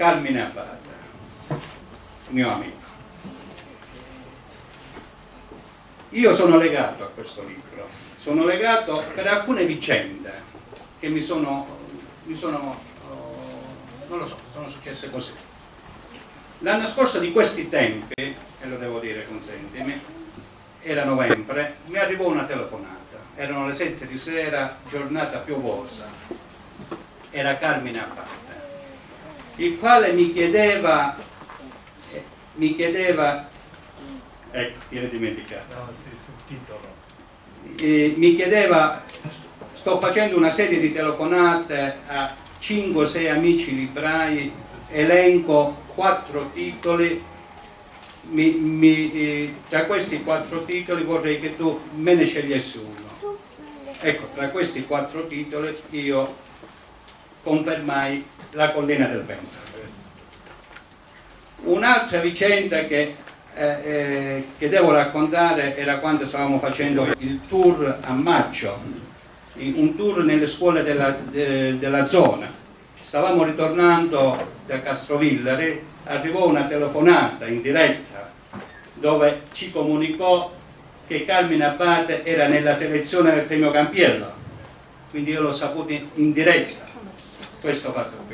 Carmine Abate, mio amico. Io sono legato a questo libro, sono legato per alcune vicende che mi sono non lo so, sono successe così. L'anno scorso di questi tempi, e lo devo dire, consentimi, era novembre, mi arrivò una telefonata, erano le 7 di sera, giornata piovosa, era Carmine Abate, il quale mi chiedeva, ecco, tieni dimenticato, no, sì, sul titolo. Mi chiedeva, sto facendo una serie di telefonate a 5-6 amici librai, elenco 4 titoli, tra questi 4 titoli vorrei che tu me ne scegliessi uno. Ecco, tra questi 4 titoli io confermai La collina del vento. Un'altra vicenda che devo raccontare era quando stavamo facendo il tour a maggio, un tour nelle scuole della zona. Stavamo ritornando da Castrovillari, arrivò una telefonata in diretta dove ci comunicò che Carmine Abate era nella selezione del premio Campiello, quindi io l'ho saputo in diretta questo fatto qui.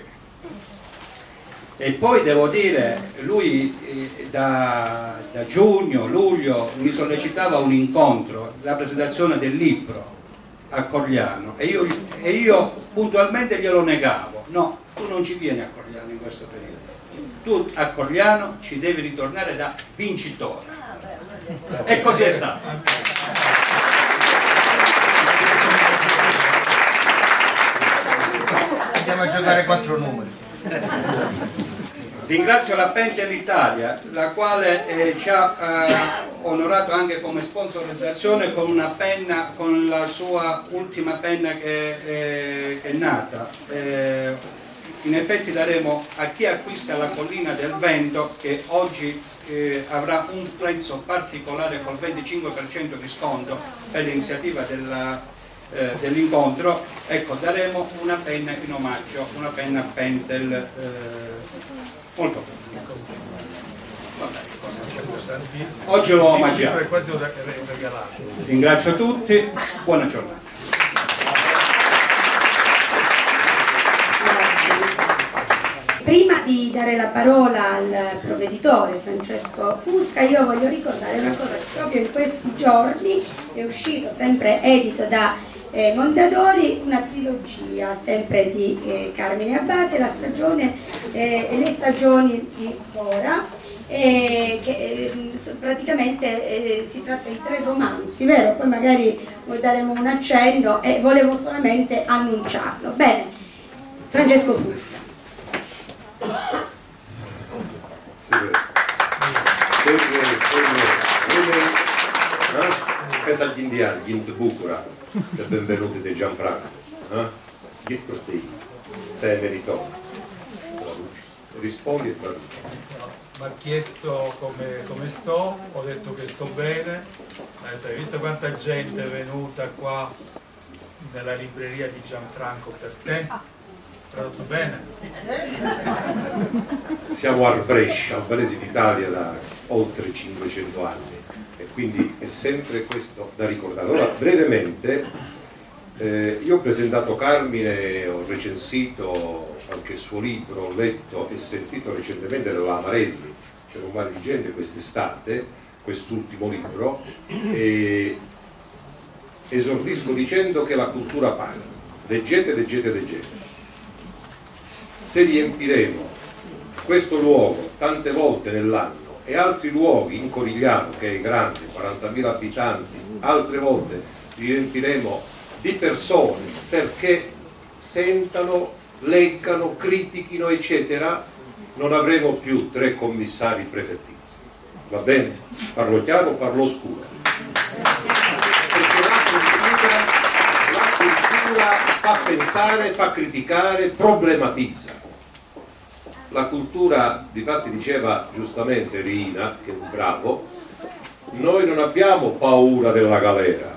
E poi devo dire, lui da giugno, luglio mi sollecitava un incontro, la presentazione del libro a Corigliano, e io puntualmente glielo negavo. No, tu non ci vieni a Corigliano in questo periodo, tu a Corigliano ci devi ritornare da vincitore. E così è stato. Andiamo a giocare 4 numeri. Ringrazio la Pentel Italia, la quale ci ha onorato anche come sponsorizzazione con una penna, con la sua ultima penna che è nata. In effetti daremo a chi acquista La collina del vento, che oggi avrà un prezzo particolare col 25% di sconto per l'iniziativa dell'incontro, ecco, daremo una penna in omaggio, una penna Pentel molto bene. Oggi l'ho omaggiato. Ringrazio tutti, buona giornata. Prima di dare la parola al provveditore Francesco Fusca, io voglio ricordare una cosa, proprio in questi giorni è uscito, sempre edito da Mondadori, una trilogia sempre di Carmine Abate, la stagione le stagioni di Bora, che praticamente si tratta di 3 romanzi, vero? Poi magari daremo un accenno e volevo solamente annunciarlo. Bene, Francesco Fusca. Pensa agli indiani, gli Bucura, del benvenuti di Gianfranco, che cortei, sei meritorio, rispondi e traduci. Mi ha chiesto come sto, ho detto che sto bene, ha detto, hai visto quanta gente è venuta qua nella libreria di Gianfranco per te? Tradotto bene? Siamo a Brescia, al Paese d'Italia da oltre 500 anni e quindi è sempre questo da ricordare. Allora, brevemente, io ho presentato Carmine, ho recensito anche il suo libro, ho letto e sentito recentemente della Amarelli, c'era un mare di gente quest'estate, quest'ultimo libro, e esordisco dicendo che la cultura paga. Leggete, leggete, leggete. Se riempiremo questo luogo tante volte nell'anno e altri luoghi in Corigliano, che è grande, 40.000 abitanti, altre volte li riempiremo di persone perché sentano, leggano, critichino, eccetera, non avremo più 3 commissari prefettizi. Va bene? Parlo chiaro, parlo scuro. Perché la cultura fa pensare, fa criticare, problematizza. La cultura, difatti diceva giustamente Rina, che è un bravo, noi non abbiamo paura della galera.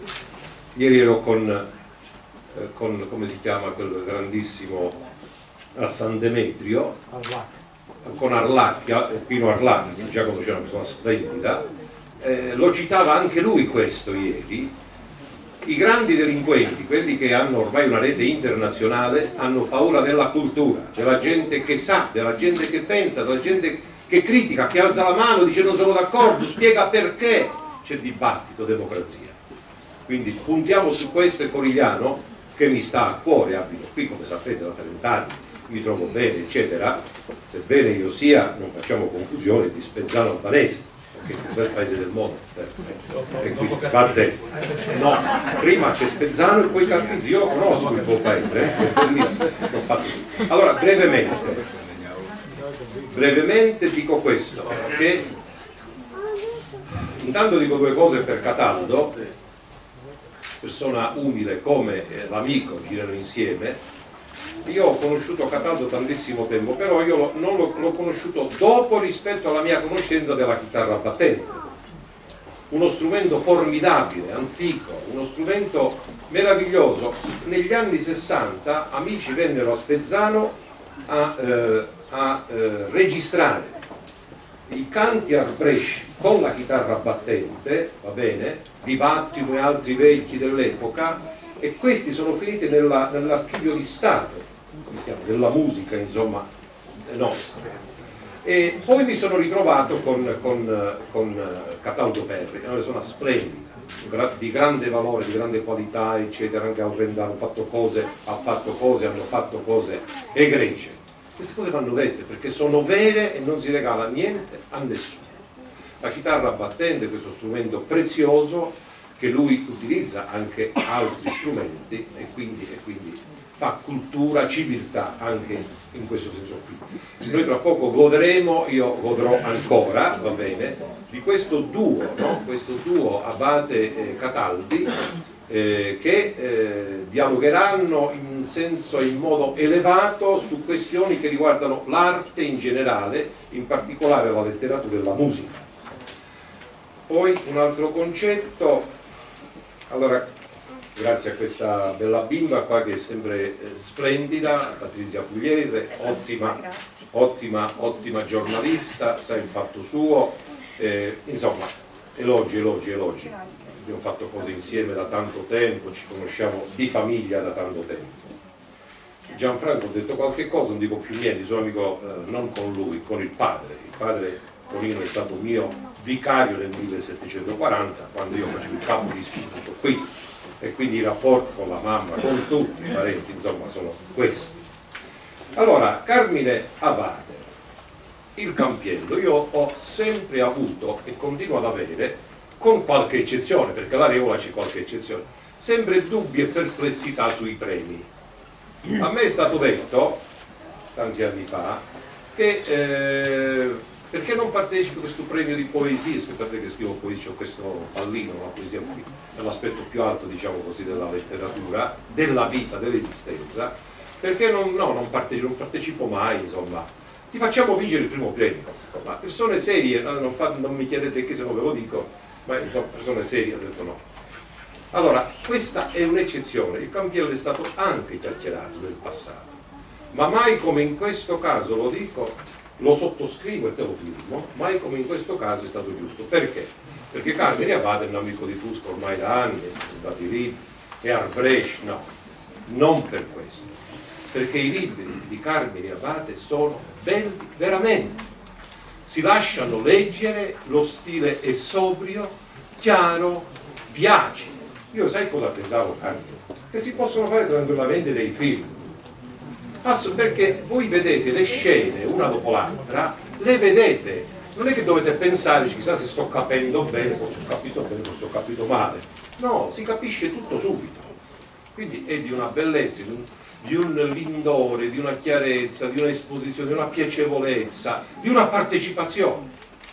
Ieri ero con come si chiama quel grandissimo a San Demetrio con Arlacchia, Pino Arlacchia, già conosce una persona splendida, lo citava anche lui questo ieri. I grandi delinquenti, quelli che hanno ormai una rete internazionale, hanno paura della cultura, della gente che sa, della gente che pensa, della gente che critica, che alza la mano, dice non sono d'accordo, spiega perché. C'è dibattito, democrazia. Quindi puntiamo su questo, e Corigliano, che mi sta a cuore, abito qui come sapete da 30 anni, mi trovo bene eccetera, sebbene io sia, non facciamo confusione, di Spezzano albanese, che è il più bel paese del mondo, e quindi fate, no, prima c'è Spezzano e poi Carpizzi. Io lo conosco il tuo paese, è bellissimo. Allora brevemente dico questo, che intanto dico due cose per Cataldo, persona umile come l'amico, girano insieme. Io ho conosciuto Cataldo tantissimo tempo, però io l'ho conosciuto dopo rispetto alla mia conoscenza della chitarra battente. Uno strumento formidabile, antico, uno strumento meraviglioso. Negli anni 60 amici vennero a Spezzano a registrare i canti Arbresci con la chitarra battente, va bene, di Vattimo e altri vecchi dell'epoca, e questi sono finiti nell'archivio di Stato, come si chiama, della musica, insomma, nostra. E poi mi sono ritrovato con Cataldo Perri, una persona splendida, di grande valore, di grande qualità, eccetera. Anche Aurenda ha fatto cose, hanno fatto cose egregie. Queste cose vanno dette perché sono vere e non si regala niente a nessuno. La chitarra battente è questo strumento prezioso che lui utilizza anche altri strumenti e quindi fa cultura, civiltà anche in questo senso qui. Noi tra poco goderemo, io godrò ancora, va bene, di questo duo, no? Questo duo Abate Cataldi, che dialogheranno in modo elevato su questioni che riguardano l'arte in generale, in particolare la letteratura e la musica. Poi un altro concetto, allora grazie a questa bella bimba qua che è sempre splendida, Patrizia Pugliese, ottima giornalista, sa il fatto suo, insomma elogi. Abbiamo fatto cose insieme da tanto tempo, ci conosciamo di famiglia da tanto tempo. Gianfranco, ho detto qualche cosa, non dico più niente, sono amico non con lui, con il padre. Il padre Tonino è stato mio vicario nel 1740, quando io facevo il capo di istituto qui, e quindi i rapporti con la mamma, con tutti i parenti, insomma, sono questi. Allora, Carmine Abate, il Campiello, io ho sempre avuto e continuo ad avere, con qualche eccezione, perché alla regola c'è qualche eccezione, sempre dubbi e perplessità sui premi. A me è stato detto, tanti anni fa, che perché non partecipi a questo premio di poesia, aspettate che scrivo poesia, ho questo pallino, la poesia qui, nell'aspetto più alto, diciamo così, della letteratura, della vita, dell'esistenza, perché non partecipo mai, insomma. Ti facciamo vincere il primo premio. Ma persone serie, non mi chiedete che se non ve lo dico, ma insomma persone serie, ho detto no. Allora, questa è un'eccezione, il Campiello è stato anche chiacchierato nel passato, ma mai come in questo caso, lo dico, lo sottoscrivo e te lo firmo, mai come in questo caso è stato giusto. Perché? Perché Carmine Abate è un amico di Fusco ormai da anni, è stato lì, e Arbresci, no, non per questo, perché i libri di Carmine Abate sono belli veramente. Si lasciano leggere, lo stile è sobrio, chiaro, piace. Io sai cosa pensavo, Carmine? Che si possono fare tranquillamente dei film. Perché voi vedete le scene una dopo l'altra, le vedete, non è che dovete pensare, chissà se sto capendo bene, forse ho capito bene, forse ho capito male. No, si capisce tutto subito. Quindi è di una bellezza, di un lindore, di una chiarezza, di un'esposizione, di una piacevolezza, di una partecipazione.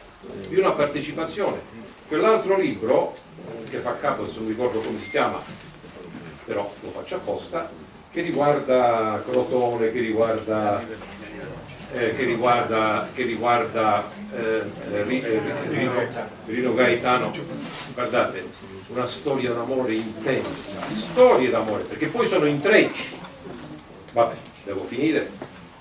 Quell'altro libro, che fa capo, adesso non ricordo come si chiama, però lo faccio apposta, che riguarda Crotone, che riguarda Rino Gaetano, guardate, una storia d'amore intensa, storie d'amore, perché poi sono intrecci. Vabbè, devo finire.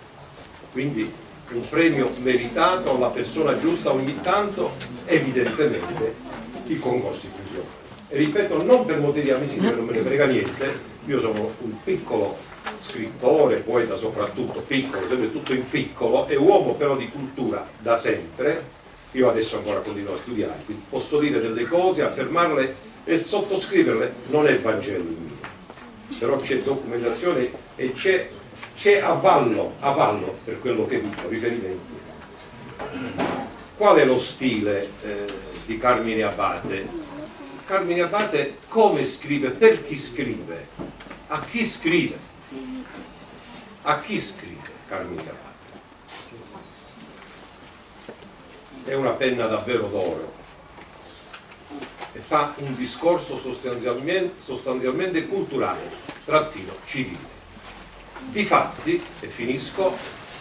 quindi un premio meritato alla persona giusta ogni tanto, evidentemente i concorsi fusionali. E ripeto, non per motivi di amicizia, non me ne frega niente, io sono un piccolo scrittore, poeta soprattutto, piccolo, sempre tutto in piccolo, e uomo però di cultura da sempre. Io adesso ancora continuo a studiare, quindi posso dire delle cose, affermarle e sottoscriverle, non è il Vangelo il mio, però c'è documentazione e c'è avallo per quello che dico, riferimenti. Qual è lo stile di Carmine Abate? Carmine Abate come scrive? Per chi scrive? A chi scrive? A chi scrive Carmine Abate? È una penna davvero d'oro e fa un discorso sostanzialmente culturale, trattino civile. Difatti, e finisco,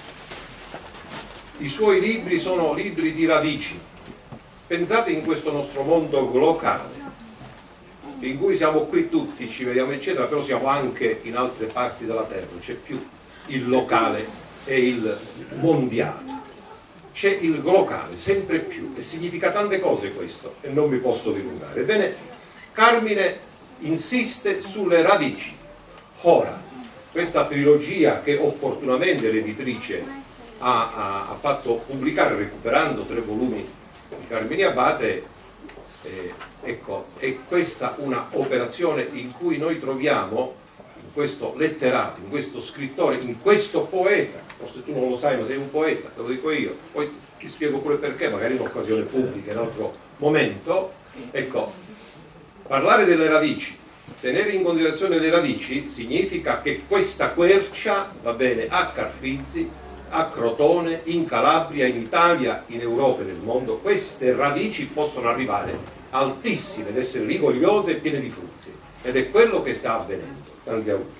i suoi libri sono libri di radici. Pensate in questo nostro mondo globale, in cui siamo qui tutti, ci vediamo eccetera, però siamo anche in altre parti della terra, non c'è più il locale e il mondiale. C'è il globale, sempre più, e significa tante cose questo, e non mi posso dilungare. Ebbene, Carmine insiste sulle radici. Ora, questa trilogia che opportunamente l'editrice ha fatto pubblicare, recuperando 3 volumi di Carmine Abate, ecco, è questa una operazione in cui noi troviamo in questo letterato, in questo scrittore, in questo poeta. Forse tu non lo sai, ma sei un poeta, te lo dico io, poi ti spiego pure perché, magari in occasione pubblica, in altro momento. Ecco, parlare delle radici, tenere in considerazione le radici, significa che questa quercia va bene a Carfizzi, a Crotone, in Calabria, in Italia, in Europa e nel mondo. Queste radici possono arrivare altissime ed essere rigogliose e piene di frutti, ed è quello che sta avvenendo. Tanti auguri.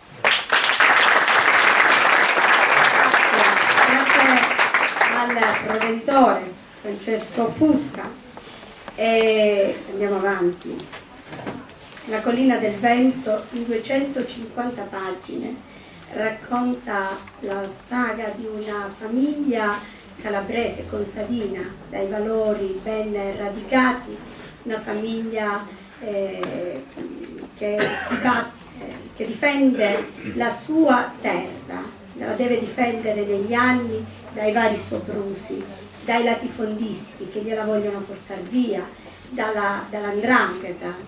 Al provveditore Francesco Fusca, e andiamo avanti. La collina del vento, in 250 pagine, racconta la saga di una famiglia calabrese contadina dai valori ben radicati, una famiglia che si batte, che difende la sua terra, la deve difendere negli anni dai vari soprusi, dai latifondisti che gliela vogliono portare via, dall'andrangheta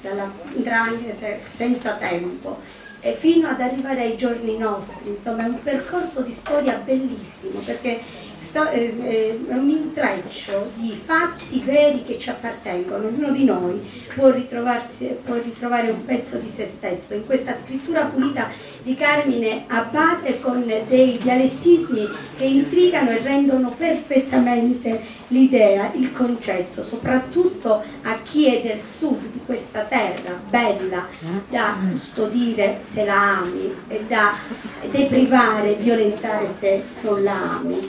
senza tempo, e fino ad arrivare ai giorni nostri. Insomma, è un percorso di storia bellissimo, perché è un intreccio di fatti veri che ci appartengono. Ognuno di noi può ritrovare un pezzo di se stesso in questa scrittura pulita di Carmine Abate, con dei dialettismi che intrigano e rendono perfettamente l'idea, il concetto, soprattutto a chi è del sud di questa terra bella da custodire se la ami e da deprivare, violentare se non la ami.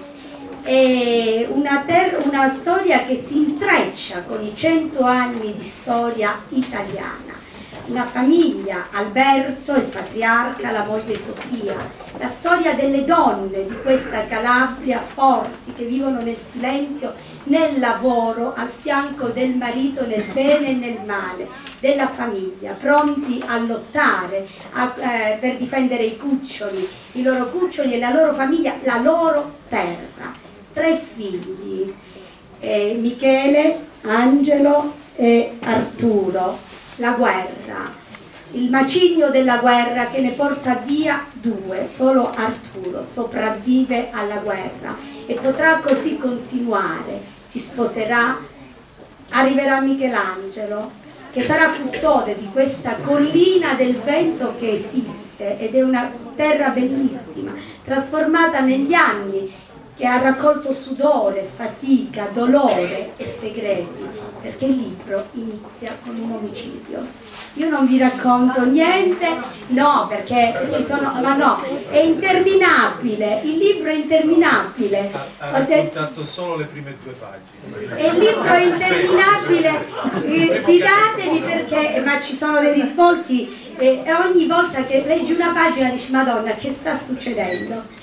È una storia che si intreccia con i 100 anni di storia italiana. Una famiglia, Alberto, il patriarca, la moglie Sofia, la storia delle donne di questa Calabria forti, che vivono nel silenzio, nel lavoro, al fianco del marito nel bene e nel male, della famiglia, pronti a lottare per difendere i loro cuccioli e la loro famiglia, la loro terra. 3 figli, Michele, Angelo e Arturo. La guerra, il macigno della guerra che ne porta via 2, solo Arturo sopravvive alla guerra e potrà così continuare. Si sposerà, arriverà Michelangelo, che sarà custode di questa collina del vento che esiste ed è una terra bellissima, trasformata negli anni, che ha raccolto sudore, fatica, dolore e segreti, perché il libro inizia con un omicidio. Io non vi racconto niente, no, perché ci sono, ma no, è interminabile, il libro è interminabile. Ha raccontato solo le prime 2 pagine. E il libro è interminabile, fidatevi, perché, ma ci sono dei risvolti, e ogni volta che leggi una pagina dici: Madonna, che sta succedendo?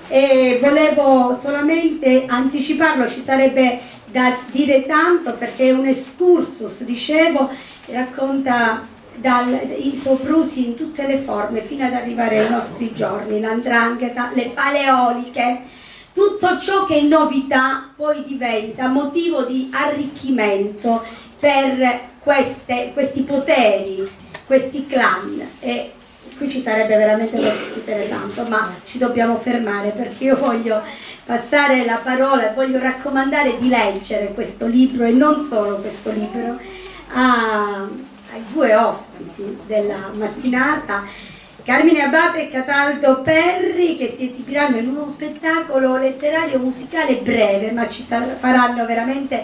e volevo solamente anticiparlo, ci sarebbe da dire tanto perché è un excursus, dicevo, racconta i soprusi in tutte le forme fino ad arrivare ai nostri giorni, l''ndrangheta, le paleoliche, tutto ciò che è novità poi diventa motivo di arricchimento per questi poteri, questi clan, e qui ci sarebbe veramente da discutere tanto, ma ci dobbiamo fermare perché io voglio passare la parola e voglio raccomandare di leggere questo libro e non solo questo libro ai due ospiti della mattinata, Carmine Abate e Cataldo Perri, che si esibiranno in uno spettacolo letterario musicale breve, ma ci faranno veramente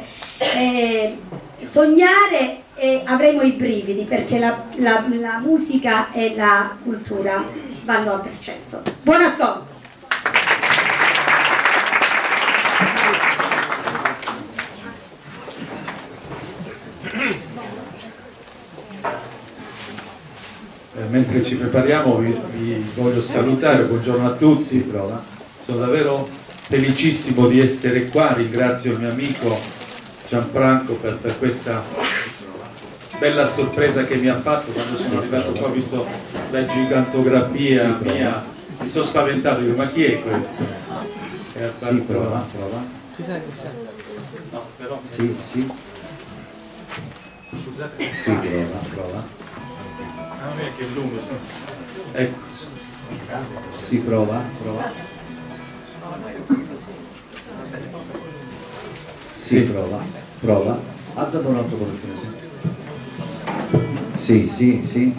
sognare e avremo i brividi, perché la musica e la cultura vanno a braccetto. Buon ascolto! Mentre ci prepariamo vi voglio salutare, buongiorno a tutti, sono davvero felicissimo di essere qua, ringrazio il mio amico Gianfranco per questa bella sorpresa che mi ha fatto quando sono arrivato qua, ho visto la gigantografia mia, mi sono spaventato, dico ma chi è questo? Sì, prova. No, però... Sì. Scusate. Sì, prova. Non è che è lungo, ecco. Sì, prova. Sì, prova. Alzalo un altro pochettino, sì.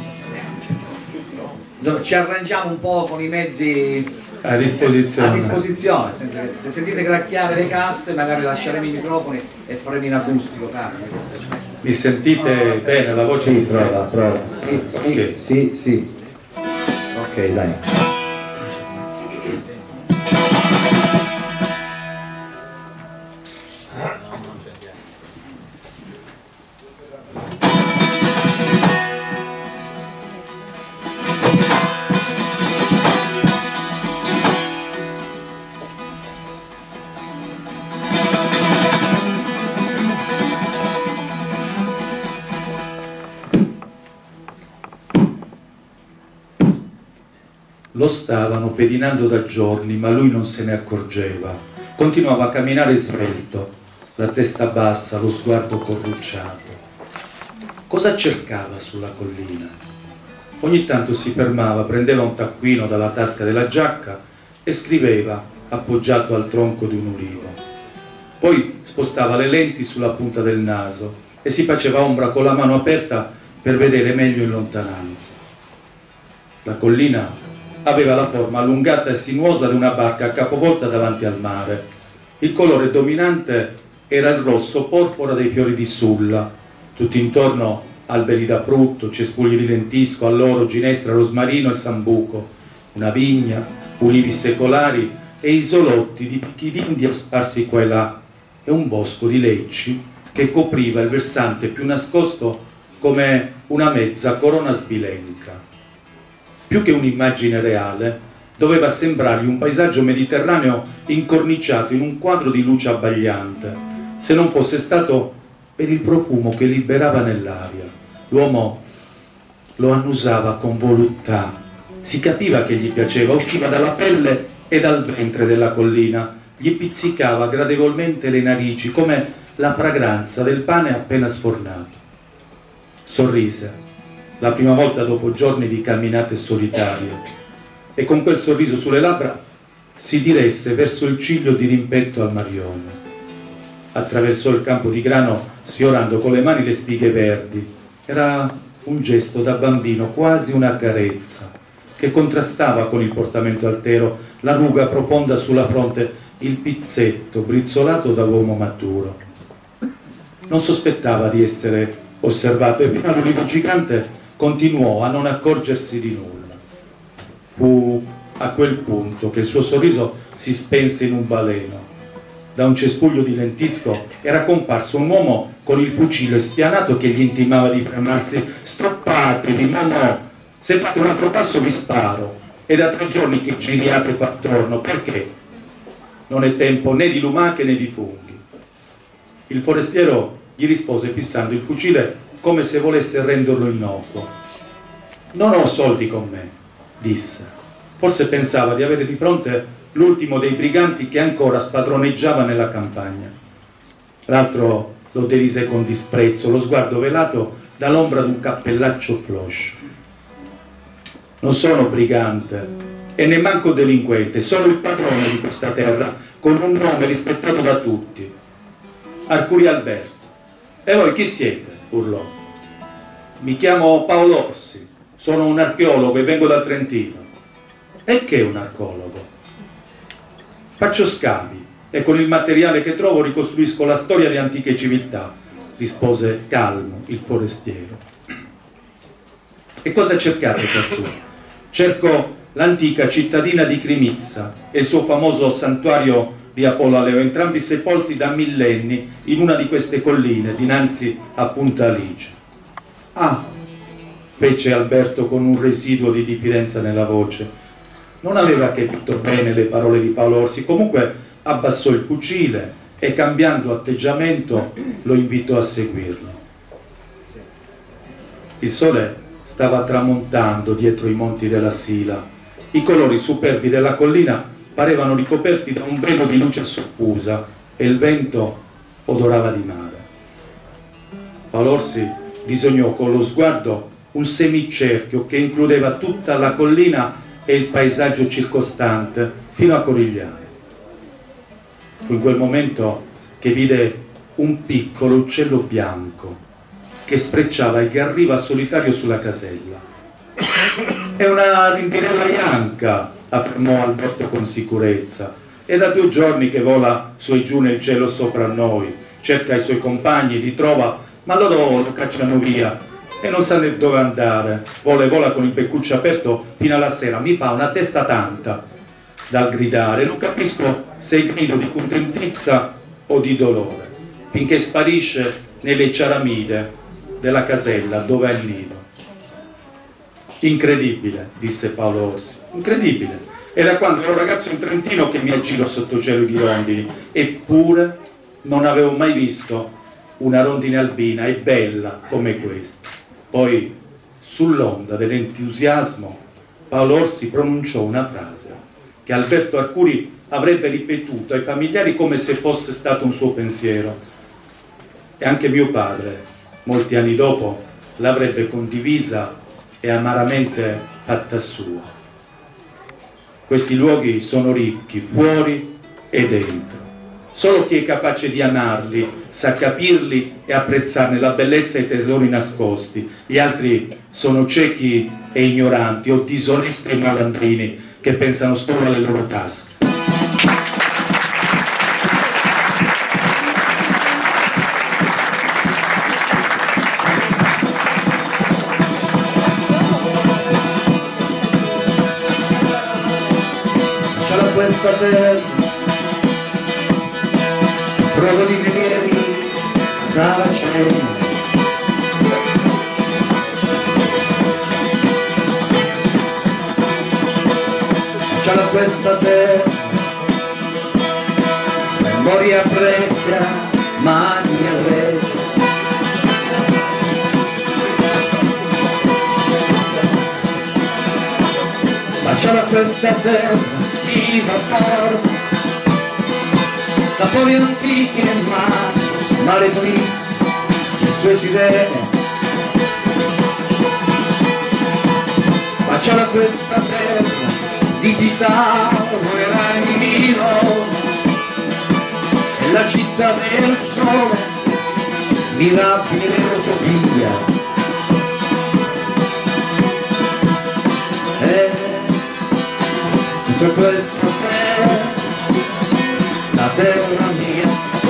Ci arrangiamo un po' con i mezzi a disposizione. Se sentite gracchiare le casse, magari lasceremo i microfoni e faremo in acustico, Mi sentite bene la voce? Sì, prova. Sì. Ok, dai. Lo stavano pedinando da giorni, ma lui non se ne accorgeva. Continuava a camminare svelto, la testa bassa, lo sguardo corrucciato. Cosa cercava sulla collina? Ogni tanto si fermava, prendeva un taccuino dalla tasca della giacca e scriveva, appoggiato al tronco di un ulivo. Poi spostava le lenti sulla punta del naso e si faceva ombra con la mano aperta per vedere meglio in lontananza. La collina aveva la forma allungata e sinuosa di una barca capovolta davanti al mare. Il colore dominante era il rosso porpora dei fiori di sulla, tutti intorno alberi da frutto, cespugli di lentisco, alloro, ginestra, rosmarino e sambuco, una vigna, ulivi secolari e isolotti di picchi d'India sparsi qua e là, e un bosco di lecci che copriva il versante più nascosto come una mezza corona sbilenca. Più che un'immagine reale, doveva sembrargli un paesaggio mediterraneo incorniciato in un quadro di luce abbagliante, se non fosse stato per il profumo che liberava nell'aria. L'uomo lo annusava con voluttà, si capiva che gli piaceva, usciva dalla pelle e dal ventre della collina, gli pizzicava gradevolmente le narici come la fragranza del pane appena sfornato. Sorrise, la prima volta dopo giorni di camminate solitarie, e con quel sorriso sulle labbra si diresse verso il ciglio di rimpetto al Marione. Attraversò il campo di grano sfiorando con le mani le spighe verdi. Era un gesto da bambino, quasi una carezza, che contrastava con il portamento altero, la ruga profonda sulla fronte, il pizzetto brizzolato da uomo maturo. Non sospettava di essere osservato e fino all'ulivo gigante continuò a non accorgersi di nulla. Fu a quel punto che il suo sorriso si spense in un baleno. Da un cespuglio di lentisco era comparso un uomo con il fucile spianato che gli intimava di fermarsi. «Stoppatevi, ma no! Se fate un altro passo vi sparo!» È da 3 giorni che giriate qua attorno, perché? Non è tempo né di lumache né di funghi. Il forestiero gli rispose fissando il fucile come se volesse renderlo innocuo. Non ho soldi con me, disse. Forse pensava di avere di fronte l'ultimo dei briganti che ancora spadroneggiava nella campagna. L'altro lo derise con disprezzo, lo sguardo velato dall'ombra di un cappellaccio floscio. Non sono brigante e nemmanco delinquente, sono il padrone di questa terra, con un nome rispettato da tutti. Arcuri Alberto. E voi chi siete? Urlò. Mi chiamo Paolo Orsi, sono un archeologo e vengo dal Trentino. E che è un archeologo? Faccio scavi e con il materiale che trovo ricostruisco la storia di antiche civiltà, rispose calmo il forestiero. E cosa cercate quassù? Cerco l'antica cittadina di Crimizza e il suo famoso santuario di Apollaleo, entrambi sepolti da millenni in una di queste colline dinanzi a Punta Licia. Ah, fece Alberto con un residuo di diffidenza nella voce. Non aveva capito bene le parole di Paolo Orsi, comunque abbassò il fucile e cambiando atteggiamento lo invitò a seguirlo. Il sole stava tramontando dietro i monti della Sila. I colori superbi della collina parevano ricoperti da un velo di luce soffusa e il vento odorava di mare. Paolo Orsi disegnò con lo sguardo un semicerchio che includeva tutta la collina e il paesaggio circostante fino a Corigliano. Fu in quel momento che vide un piccolo uccello bianco che sfrecciava e che arriva solitario sulla casella. È una rintinella bianca, affermò Alberto con sicurezza. È da 2 giorni che vola su e giù nel cielo sopra noi, cerca i suoi compagni, li trova, ma loro lo cacciano via e non sa né dove andare. Vola e vola con il beccuccio aperto fino alla sera, mi fa una testa tanta dal gridare, non capisco se è grido di contentezza o di dolore, finché sparisce nelle ciaramide della casella dove è il nido. Incredibile, disse Paolo Orsi, incredibile. Era quando ero ragazzo in Trentino che mi aggiro sotto cielo di rondini, eppure non avevo mai visto una rondine albina e bella come questa. Poi, sull'onda dell'entusiasmo, Paolo Orsi pronunciò una frase che Alberto Arcuri avrebbe ripetuto ai familiari come se fosse stato un suo pensiero. E anche mio padre, molti anni dopo, l'avrebbe condivisa e amaramente fatta sua. Questi luoghi sono ricchi, fuori e dentro. Solo chi è capace di amarli sa capirli e apprezzarne la bellezza e i tesori nascosti. Gli altri sono ciechi e ignoranti o disonesti e malandrini che pensano solo alle loro tasche. Questa terra, provo di guerrieri saraceni, c'è questa terra, memoria prezia, maglia regia, ma c'è questa terra viva forte, sapori antichi nel mare triste, le sue sirene, ma c'era questa terra di Titano e Raimino, e la città del sole, mirabile utopia. Per questa terra, la terra mia,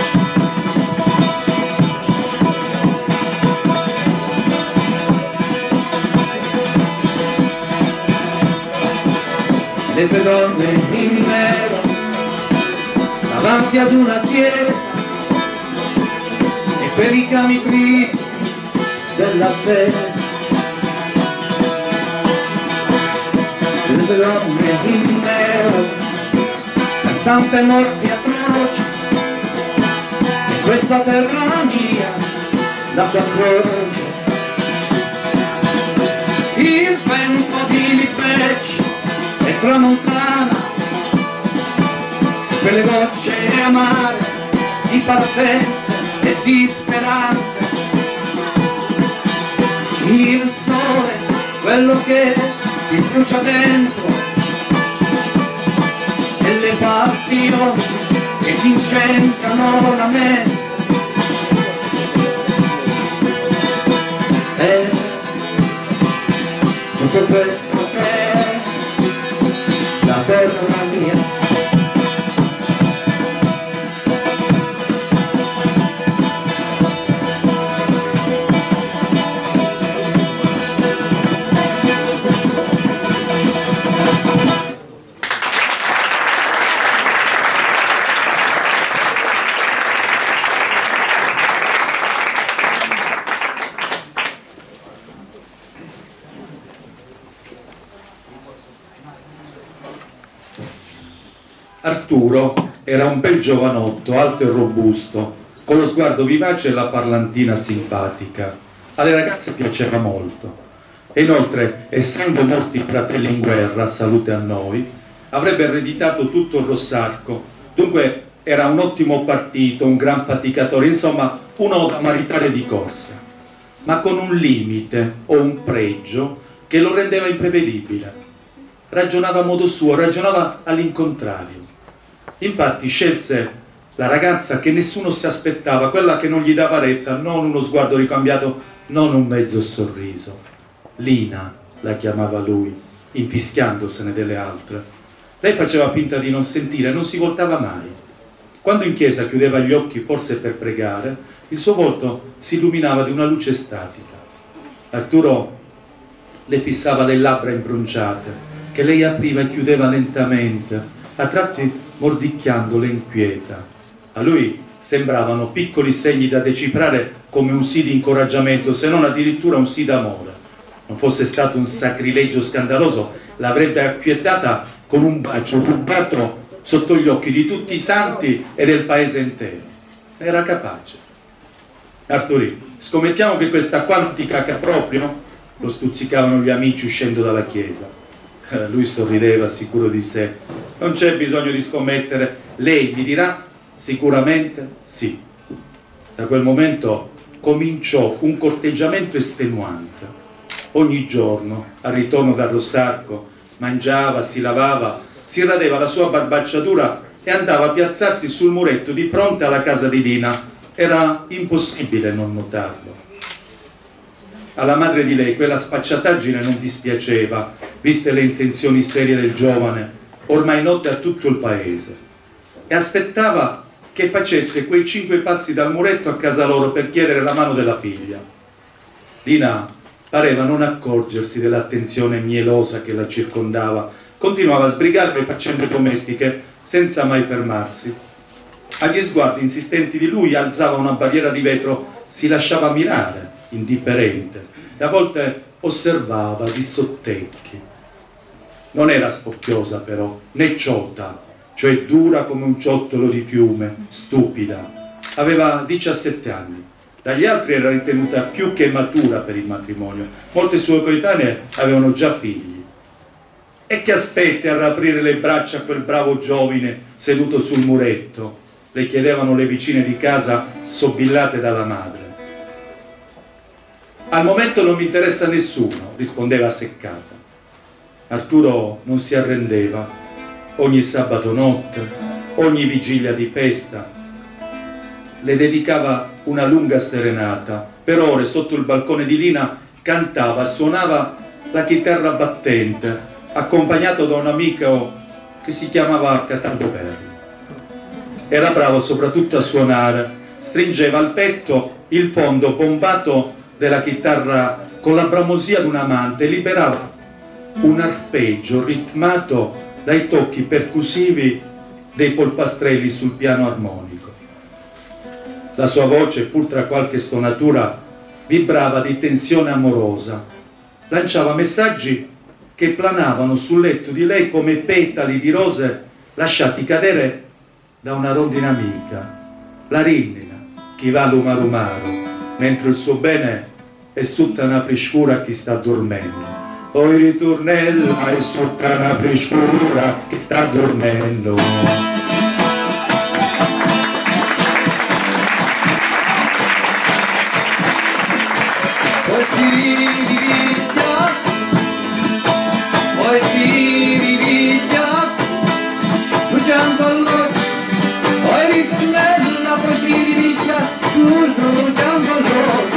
le tue donne in nero davanti ad una chiesa e per i cani tristi dell'attesa delle donne in nero, per tante morti atroci, e questa terra mia da croce. Il vento di Lipeccio e tramontana, quelle gocce amare di partenze e di speranze, il sole, quello che ti brucia dentro, e le passioni che ti incendiano la mente, e tutto questo che è la terra mia. Arturo era un bel giovanotto, alto e robusto, con lo sguardo vivace e la parlantina simpatica. Alle ragazze piaceva molto. E inoltre, essendo morti fratelli in guerra, salute a noi, avrebbe ereditato tutto il Rossarco. Dunque era un ottimo partito, un gran faticatore, insomma uno da maritare di corsa, ma con un limite o un pregio che lo rendeva imprevedibile. Ragionava a modo suo, ragionava all'incontrario. Infatti scelse la ragazza che nessuno si aspettava, quella che non gli dava retta, non uno sguardo ricambiato, non un mezzo sorriso. Lina la chiamava lui, infischiandosene delle altre. Lei faceva finta di non sentire, non si voltava mai. Quando in chiesa chiudeva gli occhi, forse per pregare, il suo volto si illuminava di una luce statica. Arturo le fissava le labbra imbronciate, che lei apriva e chiudeva lentamente, a tratti mordicchiandole inquieta. A lui sembravano piccoli segni da decifrare come un sì di incoraggiamento, se non addirittura un sì d'amore. Non fosse stato un sacrilegio scandaloso, l'avrebbe acquietata con un bacio rubato sotto gli occhi di tutti i santi e del paese intero. Era capace. Arturì, scommettiamo che questa quantica che proprio, lo stuzzicavano gli amici uscendo dalla chiesa. Lui sorrideva, sicuro di sé. Non c'è bisogno di scommettere, lei mi dirà sicuramente sì. Da quel momento cominciò un corteggiamento estenuante. Ogni giorno, al ritorno dal Rossarco, mangiava, si lavava, si radeva la sua barbacciatura e andava a piazzarsi sul muretto di fronte alla casa di Lina. Era impossibile non notarlo. Alla madre di lei quella sfacciataggine non dispiaceva, viste le intenzioni serie del giovane, ormai note a tutto il paese, e aspettava che facesse quei 5 passi dal muretto a casa loro per chiedere la mano della figlia. Lina pareva non accorgersi dell'attenzione mielosa che la circondava, continuava a sbrigare le faccende domestiche senza mai fermarsi. Agli sguardi insistenti di lui alzava una barriera di vetro, si lasciava mirare, indifferente, e a volte osservava di sottecchi. Non era spocchiosa però, né ciota, cioè dura come un ciottolo di fiume, stupida. Aveva 17 anni. Dagli altri era ritenuta più che matura per il matrimonio. Molte sue coetanee avevano già figli. E che aspetti a raprire le braccia a quel bravo giovine seduto sul muretto? Le chiedevano le vicine di casa sobillate dalla madre. Al momento non mi interessa nessuno, rispondeva seccata. Arturo non si arrendeva. Ogni sabato notte, ogni vigilia di festa, le dedicava una lunga serenata. Per ore sotto il balcone di Lina cantava, suonava la chitarra battente, accompagnato da un amico che si chiamava Cataldo Perri. Era bravo soprattutto a suonare, stringeva al petto il fondo pombato della chitarra con la bramosia di un amante, liberava un arpeggio ritmato dai tocchi percussivi dei polpastrelli sul piano armonico. La sua voce, pur tra qualche stonatura, vibrava di tensione amorosa, lanciava messaggi che planavano sul letto di lei come petali di rose lasciati cadere da una rondine amica, la rindina, chi va lumarumaru, mentre il suo bene è sutta una frescura chi sta dormendo. Poi ritornella è sotto una frescura chi sta dormendo. Poi si riviglia, poi si riviglia, bruciando all'occhio, poi ritornella, poi si riviglia, bruciando all'occhio.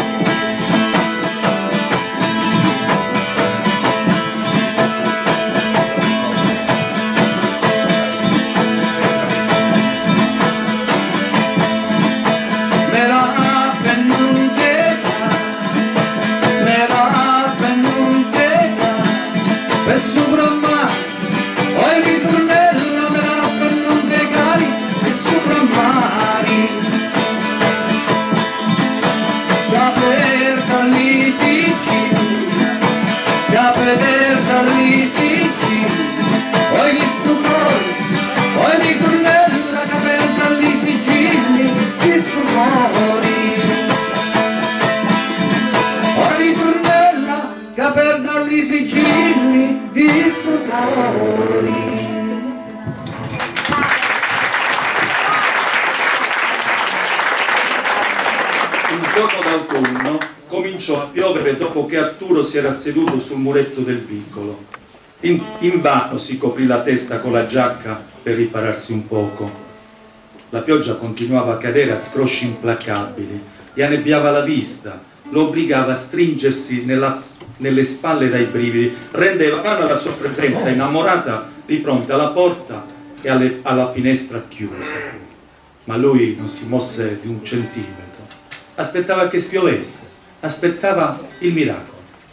Cominciò a piovere dopo che Arturo si era seduto sul muretto del vicolo. Invano si coprì la testa con la giacca per ripararsi un poco. La pioggia continuava a cadere a scrosci implacabili, gli annebbiava la vista, lo obbligava a stringersi nelle spalle dai brividi, rendeva vana la sua presenza innamorata di fronte alla porta e alla finestra chiusa. Ma lui non si mosse di un centimetro. Aspettava che spiovesse, aspettava il miracolo.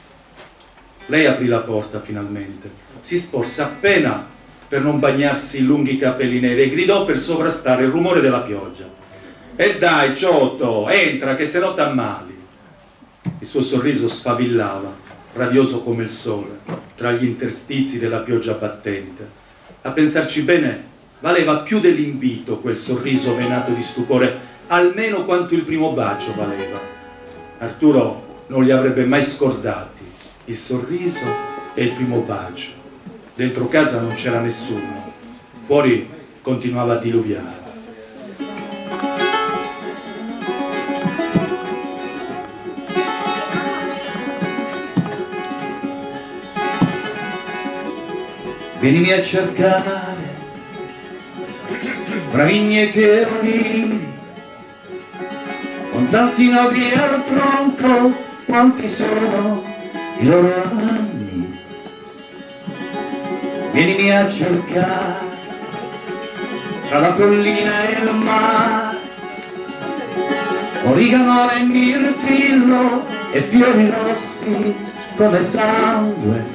Lei aprì la porta finalmente, si sporse appena per non bagnarsi i lunghi capelli neri e gridò per sovrastare il rumore della pioggia: "E dai, Ciotto, entra che se no t'ammali". Il suo sorriso sfavillava, radioso come il sole, tra gli interstizi della pioggia battente. A pensarci bene, valeva più dell'invito quel sorriso venato di stupore, almeno quanto il primo bacio valeva. Arturo non li avrebbe mai scordati, il sorriso e il primo bacio. Dentro casa non c'era nessuno, fuori continuava a diluviare. Vienimi a cercare fra vigneti e olivi, con tanti nodi al tronco, quanti sono i loro anni. Vienimi a cercare tra la collina e il mare, origano e mirtillo e fiori rossi come sangue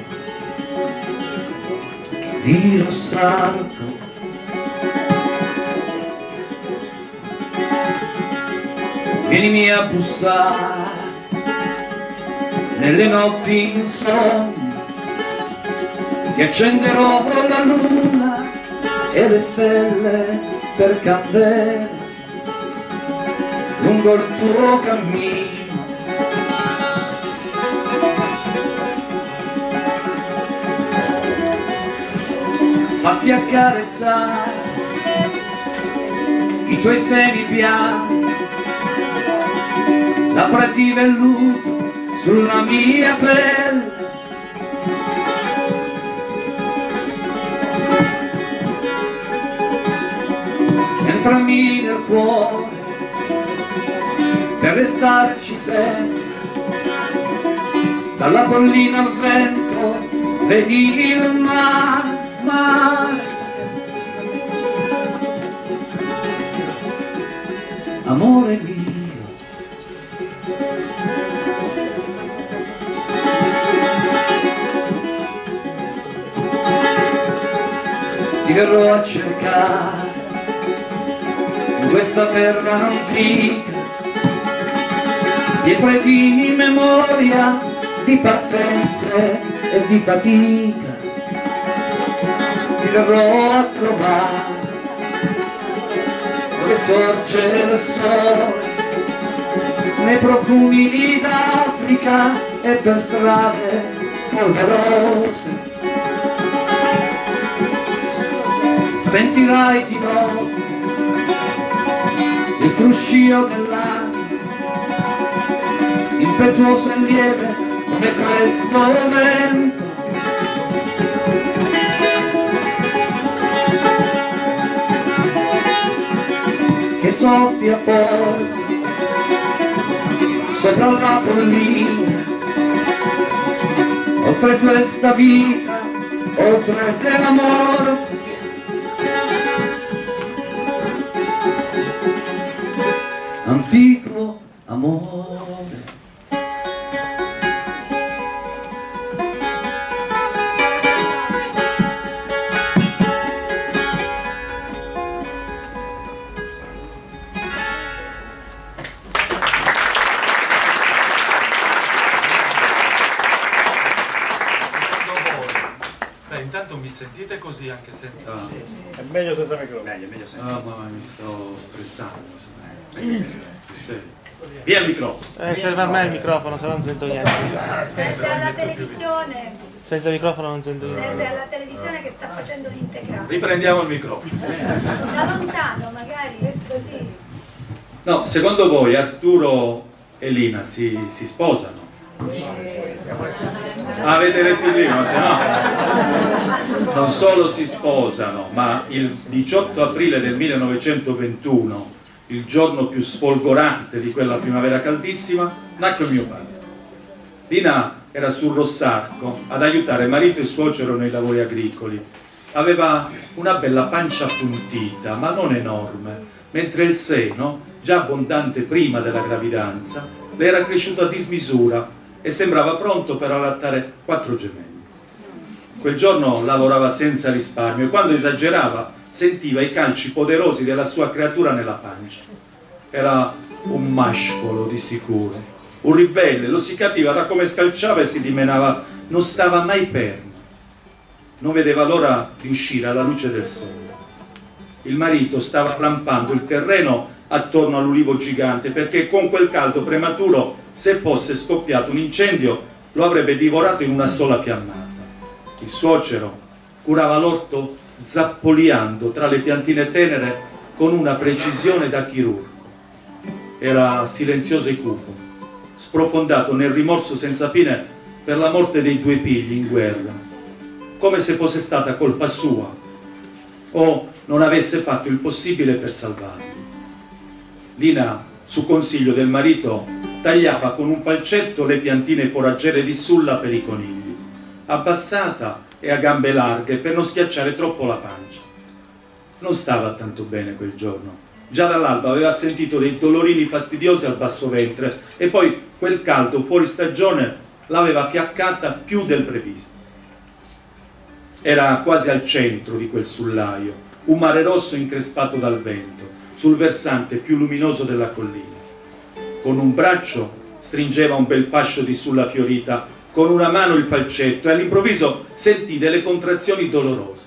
di Rossalto. Vienimi a bussare nelle notti insonni, che accenderò la luna e le stelle per candela lungo il tuo cammino. Fatti accarezzare i tuoi seni bianchi, labbra di velluto sulla mia pelle. Entrami nel cuore per restarci sempre, dalla collina al vento vedi il mare. Amore mio, ti verrò a cercare in questa terra antica, dietro di memoria di partenze e di fatica. verrò a trovare dove sorge il sole, nei profumi d'Africa e per strade polverose. Sentirai di nuovo il fruscio dell'aria, impetuoso e lieve come questo vento. Che soffia fuori sopra la collina, oltre questa vita, oltre la morte. Antico amore. Intanto mi sentite così anche senza... È meglio senza microfono. Meglio senza. Ah, ma mi sto stressando. Sì. Via il microfono. Serve a me il microfono, se no non sento niente. Serve alla televisione, Senza il microfono non sento niente. serve alla televisione che sta facendo l'integrale. Riprendiamo il microfono. Da lontano magari, così. No, secondo voi Arturo e Lina si sposano? Avete letto il libro, se no? Non solo si sposano, ma il 18 aprile del 1921, il giorno più sfolgorante di quella primavera caldissima, nacque mio padre. Lina era sul Rossarco ad aiutare marito e suocero nei lavori agricoli. Aveva una bella pancia appuntita, ma non enorme, mentre il seno, già abbondante prima della gravidanza, le era cresciuto a dismisura e sembrava pronto per allattare 4 gemelli. Quel giorno lavorava senza risparmio e quando esagerava sentiva i calci poderosi della sua creatura nella pancia. Era un mascolo di sicuro, un ribelle, lo si capiva da come scalciava e si dimenava, non stava mai fermo. Non vedeva l'ora di uscire alla luce del sole. Il marito stava rampando il terreno attorno all'ulivo gigante perché con quel caldo prematuro, se fosse scoppiato un incendio, lo avrebbe divorato in una sola fiammata. Il suocero curava l'orto zappoliando tra le piantine tenere con una precisione da chirurgo. Era silenzioso e cupo, sprofondato nel rimorso senza fine per la morte dei 2 figli in guerra, come se fosse stata colpa sua o non avesse fatto il possibile per salvarli. Lina, su consiglio del marito, tagliava con un falcetto le piantine foraggere di sulla per i conigli, abbassata e a gambe larghe per non schiacciare troppo la pancia. Non stava tanto bene quel giorno. Già dall'alba aveva sentito dei dolorini fastidiosi al basso ventre e poi quel caldo fuori stagione l'aveva fiaccata più del previsto. Era quasi al centro di quel sullaio, un mare rosso increspato dal vento, sul versante più luminoso della collina. Con un braccio stringeva un bel fascio di sulla fiorita, con una mano il falcetto e all'improvviso sentì delle contrazioni dolorose.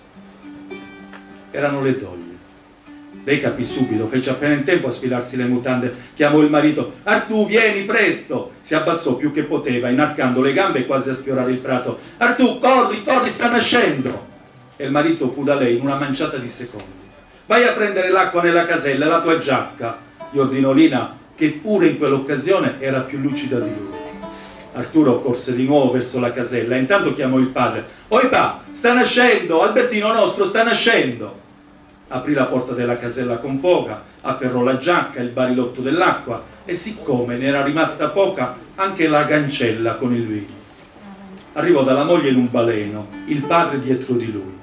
Erano le doglie. Lei capì subito, fece appena in tempo a sfilarsi le mutande, chiamò il marito. Artù, vieni presto! Si abbassò più che poteva, inarcando le gambe quasi a sfiorare il prato. Artù, corri, corri, sta nascendo! E il marito fu da lei in una manciata di secondi. Vai a prendere l'acqua nella casella e la tua giacca, gli ordinò Lina, che pure in quell'occasione era più lucida di lui. Arturo corse di nuovo verso la casella e intanto chiamò il padre. Oi pa, sta nascendo, Albertino nostro sta nascendo! Aprì la porta della casella con foga, afferrò la giacca e il barilotto dell'acqua e siccome ne era rimasta poca, anche la gancella con il vino. Arrivò dalla moglie in un baleno, il padre dietro di lui.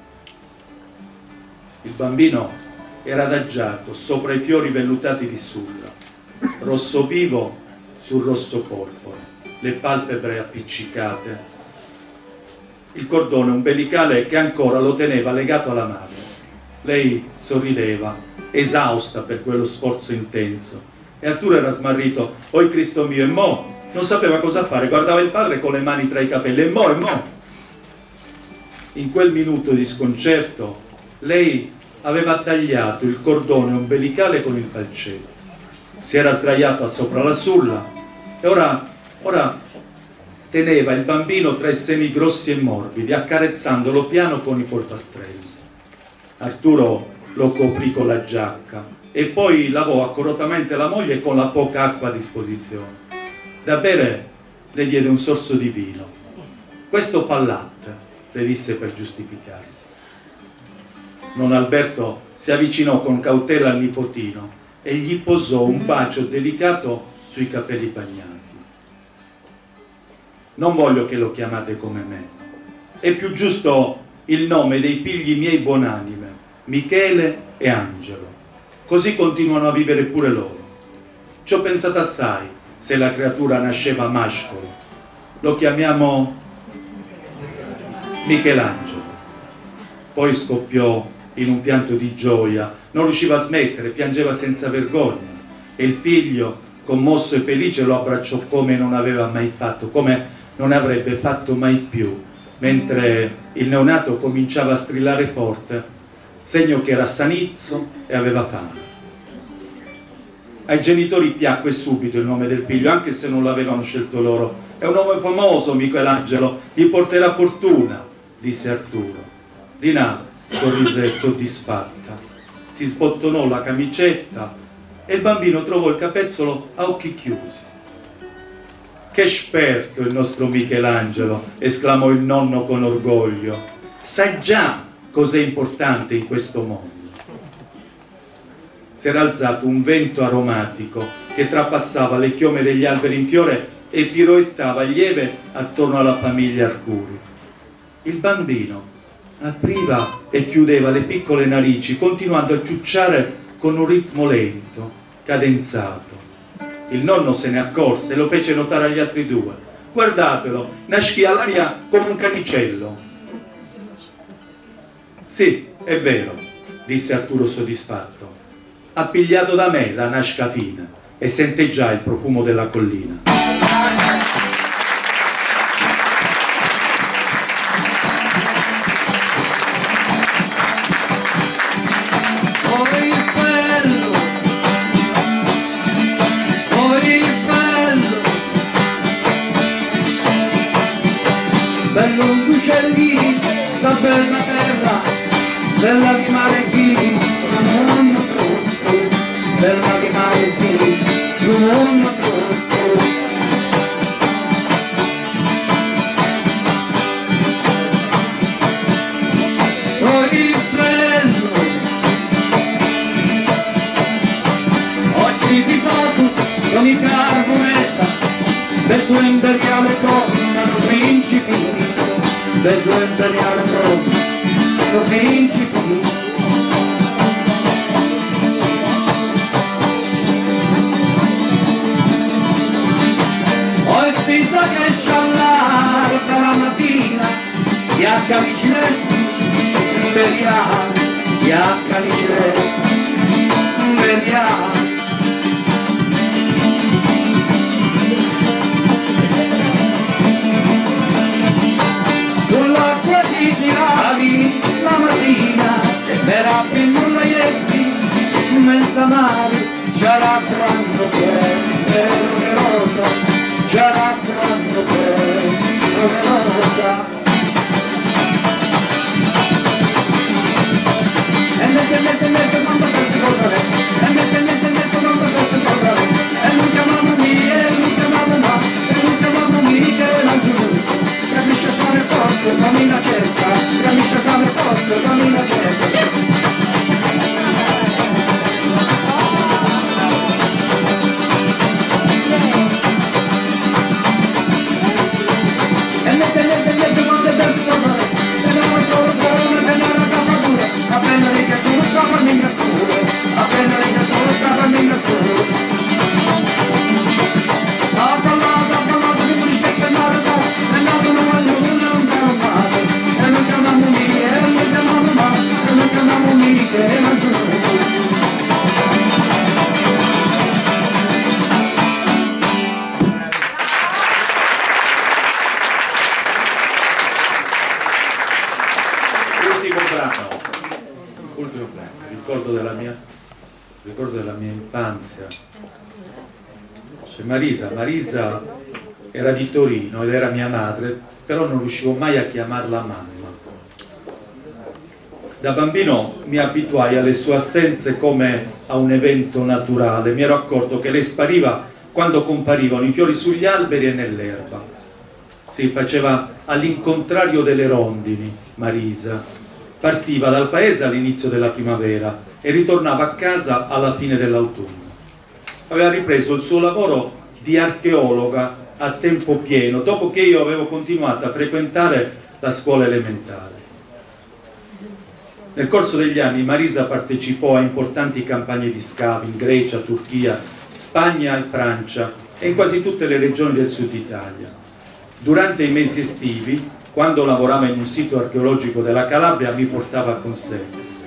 Il bambino era adagiato sopra i fiori vellutati di sulla, rosso vivo sul rosso porpora, le palpebre appiccicate, il cordone umbilicale che ancora lo teneva legato alla madre. Lei sorrideva, esausta per quello sforzo intenso, e Arturo era smarrito. «Oi Cristo mio, e mo?» Non sapeva cosa fare, guardava il padre con le mani tra i capelli. «E mo, e mo?» In quel minuto di sconcerto lei aveva tagliato il cordone ombelicale con il falcetto, si era sdraiata sopra la sulla e ora teneva il bambino tra i seni grossi e morbidi, accarezzandolo piano con i polpastrelli. Arturo lo coprì con la giacca e poi lavò accuratamente la moglie con la poca acqua a disposizione. Da bere le diede un sorso di vino. Questo fa latte, le disse per giustificarsi. Nonno Alberto si avvicinò con cautela al nipotino e gli posò un bacio delicato sui capelli bagnati. Non voglio che lo chiamate come me, è più giusto il nome dei figli miei buonanime, Michele e Angelo, così continuano a vivere pure loro. Ci ho pensato assai se la creatura nasceva mascolo, lo chiamiamo Michelangelo. Poi scoppiò in un pianto di gioia, non riusciva a smettere, piangeva senza vergogna e il figlio, commosso e felice, lo abbracciò come non aveva mai fatto, come non avrebbe fatto mai più, mentre il neonato cominciava a strillare forte, segno che era sanizzo e aveva fame. Ai genitori piacque subito il nome del figlio, anche se non l'avevano scelto loro. È un nome famoso, Michelangelo, gli porterà fortuna, disse Arturo. Rina sorrise soddisfatta, si sbottonò la camicetta e il bambino trovò il capezzolo a occhi chiusi. Che esperto il nostro Michelangelo, esclamò il nonno con orgoglio. Sai già cos'è importante in questo mondo. Si era alzato un vento aromatico che trapassava le chiome degli alberi in fiore e piroettava lieve attorno alla famiglia Arcuri. Il bambino apriva e chiudeva le piccole narici, continuando a ciucciare con un ritmo lento, cadenzato. Il nonno se ne accorse e lo fece notare agli altri due. Guardatelo, nasci all'aria come un canicello. Sì, è vero, disse Arturo soddisfatto. Appigliato da me la nasca fina e sente già il profumo della collina. Bello un uccellino, sta bella terra, stella di mare qui, non troppo, stella di mare qui, non troppo. Poi il freddo, oggi ti foto con i carbonetta, del tuo imperiale tornano principi. Del tuo imperiale sono principi. Ho spinto che sciallare per la mattina gli accamici imperiali, gli accamici imperiali. Tiravi la mattina era più nullaietti immensa mare c'era quando per rosa c'era quando per rosa e mette quando questo correre e mette quando questo correre e non chiamavo mia e non chiamavo ma e non chiamavo Michelangelo capisce fare forte cammina cerca capisce fare forte cammina cerca e mette quando è bello correre e non ancora buono e non era capatura appena lì che tu non cammina Marisa era di Torino ed era mia madre, però non riuscivo mai a chiamarla mamma. Da bambino mi abituai alle sue assenze come a un evento naturale. Mi ero accorto che lei spariva quando comparivano i fiori sugli alberi e nell'erba. Si faceva all'incontrario delle rondini, Marisa. Partiva dal paese all'inizio della primavera e ritornava a casa alla fine dell'autunno. Aveva ripreso il suo lavoro di archeologa a tempo pieno, dopo che io avevo continuato a frequentare la scuola elementare. Nel corso degli anni Marisa partecipò a importanti campagne di scavi in Grecia, Turchia, Spagna e Francia e in quasi tutte le regioni del sud Italia. Durante i mesi estivi, quando lavorava in un sito archeologico della Calabria, mi portava con sé.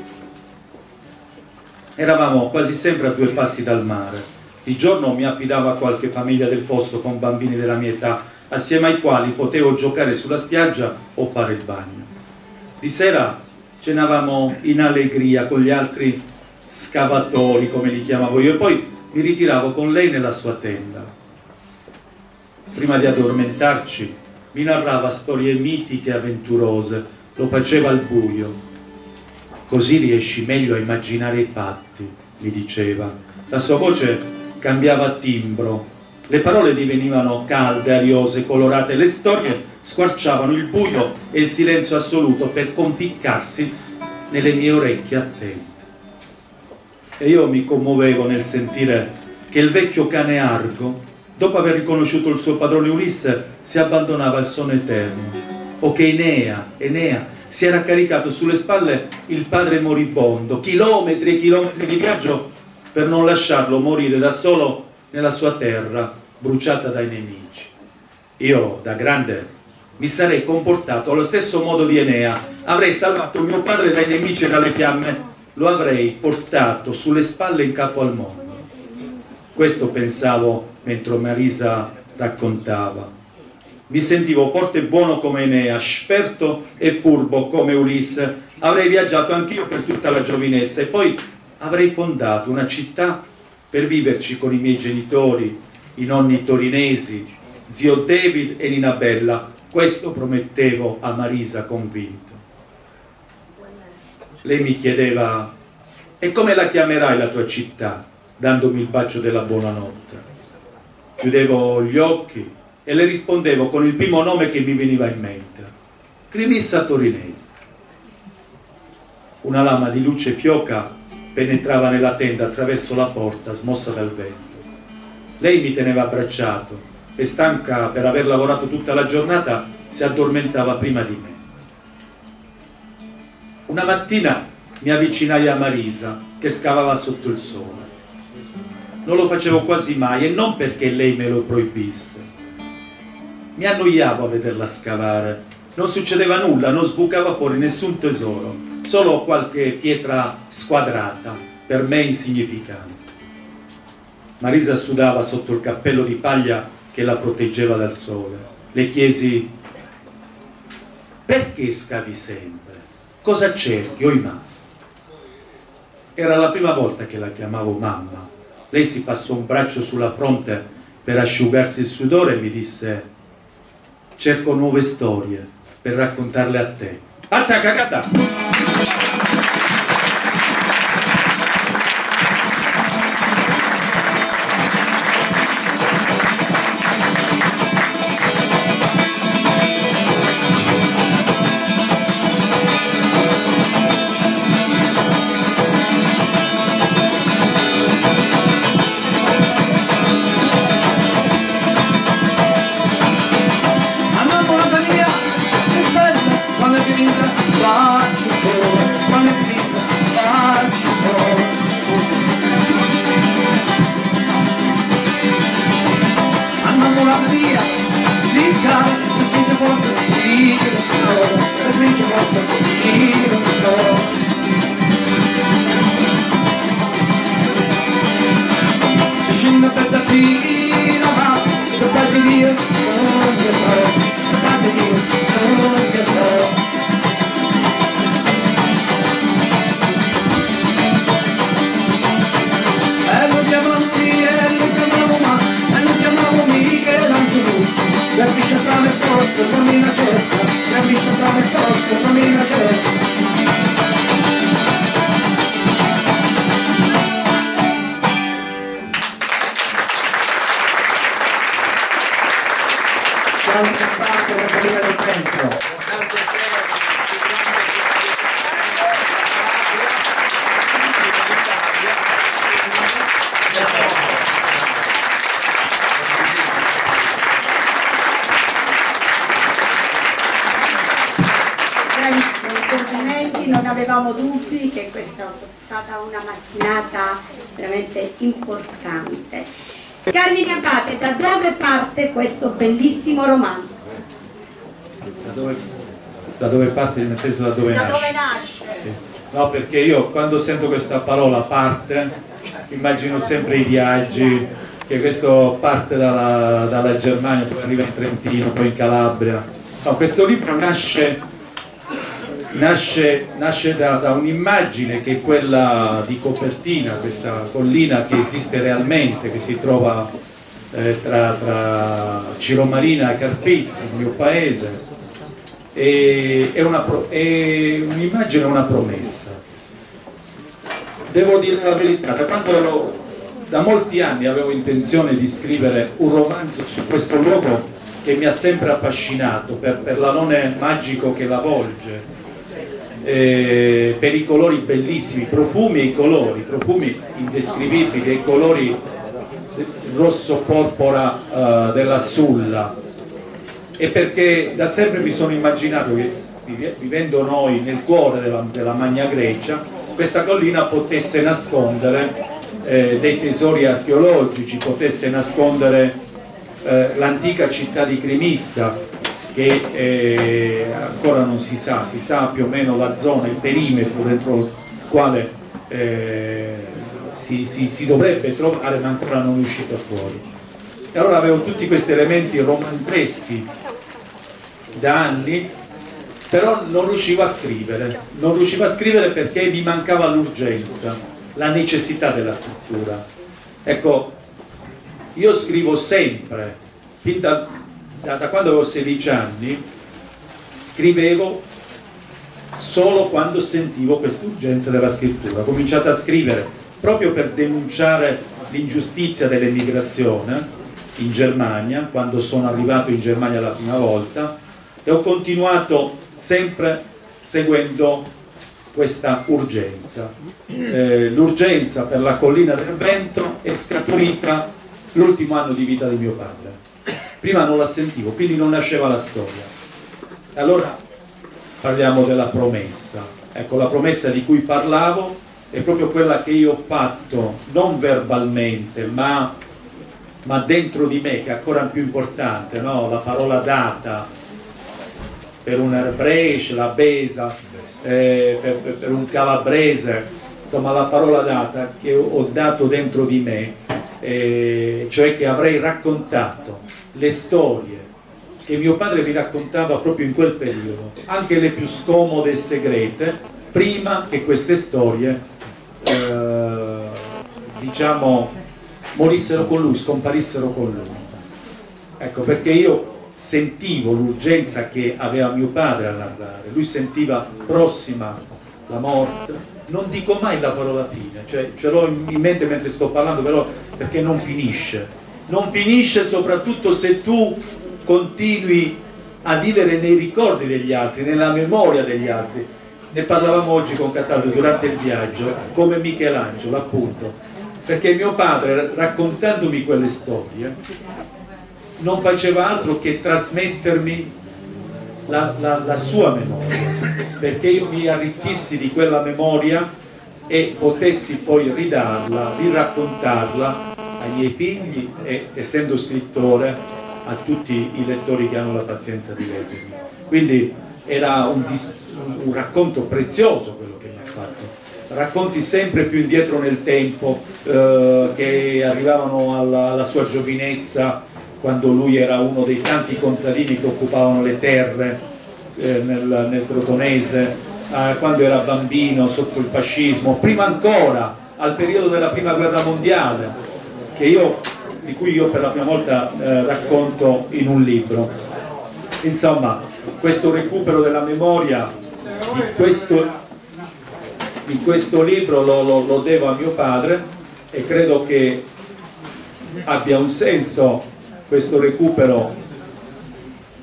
Eravamo quasi sempre a 2 passi dal mare. Di giorno mi affidavo a qualche famiglia del posto con bambini della mia età, assieme ai quali potevo giocare sulla spiaggia o fare il bagno. Di sera cenavamo in allegria con gli altri scavatori, come li chiamavo io, e poi mi ritiravo con lei nella sua tenda. Prima di addormentarci mi narrava storie mitiche e avventurose, lo faceva al buio. Così riesci meglio a immaginare i fatti, mi diceva. La sua voce cambiava timbro, le parole divenivano calde, ariose, colorate, le storie squarciavano il buio e il silenzio assoluto per conficcarsi nelle mie orecchie attente. E io mi commuovevo nel sentire che il vecchio cane Argo, dopo aver riconosciuto il suo padrone Ulisse, si abbandonava al sonno eterno, o che Enea si era caricato sulle spalle il padre moribondo, chilometri e chilometri di viaggio per non lasciarlo morire da solo nella sua terra bruciata dai nemici. Io, da grande, mi sarei comportato allo stesso modo di Enea, avrei salvato mio padre dai nemici e dalle fiamme, lo avrei portato sulle spalle in capo al mondo. Questo pensavo mentre Marisa raccontava. Mi sentivo forte e buono come Enea, esperto e furbo come Ulisse. Avrei viaggiato anch'io per tutta la giovinezza e poi avrei fondato una città per viverci con i miei genitori, i nonni torinesi, zio David e Nina Bella. Questo promettevo a Marisa convinto. Lei mi chiedeva: e come la chiamerai la tua città? Dandomi il bacio della buonanotte. Chiudevo gli occhi e le rispondevo con il primo nome che mi veniva in mente: Crimissa Torinese. Una lama di luce fioca penetrava nella tenda attraverso la porta smossa dal vento. Lei mi teneva abbracciato e, stanca per aver lavorato tutta la giornata, si addormentava prima di me. Una mattina mi avvicinai a Marisa che scavava sotto il sole. Non lo facevo quasi mai e non perché lei me lo proibisse. Mi annoiavo a vederla scavare. Non succedeva nulla, non sbucava fuori nessun tesoro, solo qualche pietra squadrata, per me insignificante. Marisa sudava sotto il cappello di paglia che la proteggeva dal sole. Le chiesi: perché scavi sempre? Cosa cerchi, oimà? Era la prima volta che la chiamavo mamma. Lei si passò un braccio sulla fronte per asciugarsi il sudore e mi disse: cerco nuove storie per raccontarle a te. Atta cagata! Dall'altra parte la collina del centro. Complimenti, non avevamo dubbi che questa fosse stata una mattinata veramente importante. Carmine Abate, da dove parte questo bellissimo romanzo? Da dove parte, nel senso da dove Da nasce? dove nasce? Sì. No, perché io quando sento questa parola parte, immagino sempre i viaggi, che questo parte dalla Germania, poi arriva in Trentino, poi in Calabria. No, questo libro nasce da un'immagine che è quella di copertina, questa collina che esiste realmente, che si trova tra Ciromarina e Carpizzi, il mio paese. È un'immagine, una promessa. Devo dire la verità, da molti anni avevo intenzione di scrivere un romanzo su questo luogo che mi ha sempre affascinato per l'alone magico che l'avvolge, per i colori bellissimi, profumi e i colori, profumi indescrivibili, e i colori rosso porpora della Sulla, e perché da sempre mi sono immaginato che, vivendo noi nel cuore della Magna Grecia, questa collina potesse nascondere dei tesori archeologici, potesse nascondere l'antica città di Crimissa, che ancora non si sa più o meno la zona, il perimetro dentro il quale si dovrebbe trovare, ma ancora non è uscito fuori. E allora avevo tutti questi elementi romanzeschi da anni, però non riuscivo a scrivere perché mi mancava l'urgenza, la necessità della scrittura. Ecco, io scrivo sempre, fin da quando avevo 16 anni, scrivevo solo quando sentivo questa urgenza della scrittura. Ho cominciato a scrivere proprio per denunciare l'ingiustizia dell'emigrazione in Germania, quando sono arrivato in Germania la prima volta, e ho continuato sempre seguendo questa urgenza. L'urgenza per la collina del vento è scaturita l'ultimo anno di vita di mio padre. Prima non la sentivo, quindi non nasceva la storia. Allora parliamo della promessa. Ecco, la promessa di cui parlavo è proprio quella che io ho fatto, non verbalmente, ma dentro di me, che è ancora più importante, no? La parola data per un Herbrecht, la Besa, per un calabrese, insomma la parola data che ho dato dentro di me, cioè che avrei raccontato le storie che mio padre mi raccontava proprio in quel periodo, anche le più scomode e segrete, prima che queste storie diciamo morissero con lui, scomparissero con lui. Ecco, perché io sentivo l'urgenza che aveva mio padre a narrare, lui sentiva prossima la morte, non dico mai la parola fine, cioè ce l'ho in mente mentre sto parlando, però perché non finisce, soprattutto se tu continui a vivere nei ricordi degli altri, nella memoria degli altri. Ne parlavamo oggi con Cataldo durante il viaggio, come Michelangelo appunto, perché mio padre, raccontandomi quelle storie, non faceva altro che trasmettermi la sua memoria, perché io mi arricchissi di quella memoria e potessi poi ridarla, riraccontarla ai miei figli e, essendo scrittore, a tutti i lettori che hanno la pazienza di leggermi. Quindi era un racconto prezioso quello che mi ha fatto. Racconti sempre più indietro nel tempo, che arrivavano alla sua giovinezza, quando lui era uno dei tanti contadini che occupavano le terre nel Crotonese, quando era bambino sotto il fascismo, prima ancora al periodo della prima guerra mondiale, di cui io per la prima volta racconto in un libro. Insomma, questo recupero della memoria di questo libro lo devo a mio padre, e credo che abbia un senso questo recupero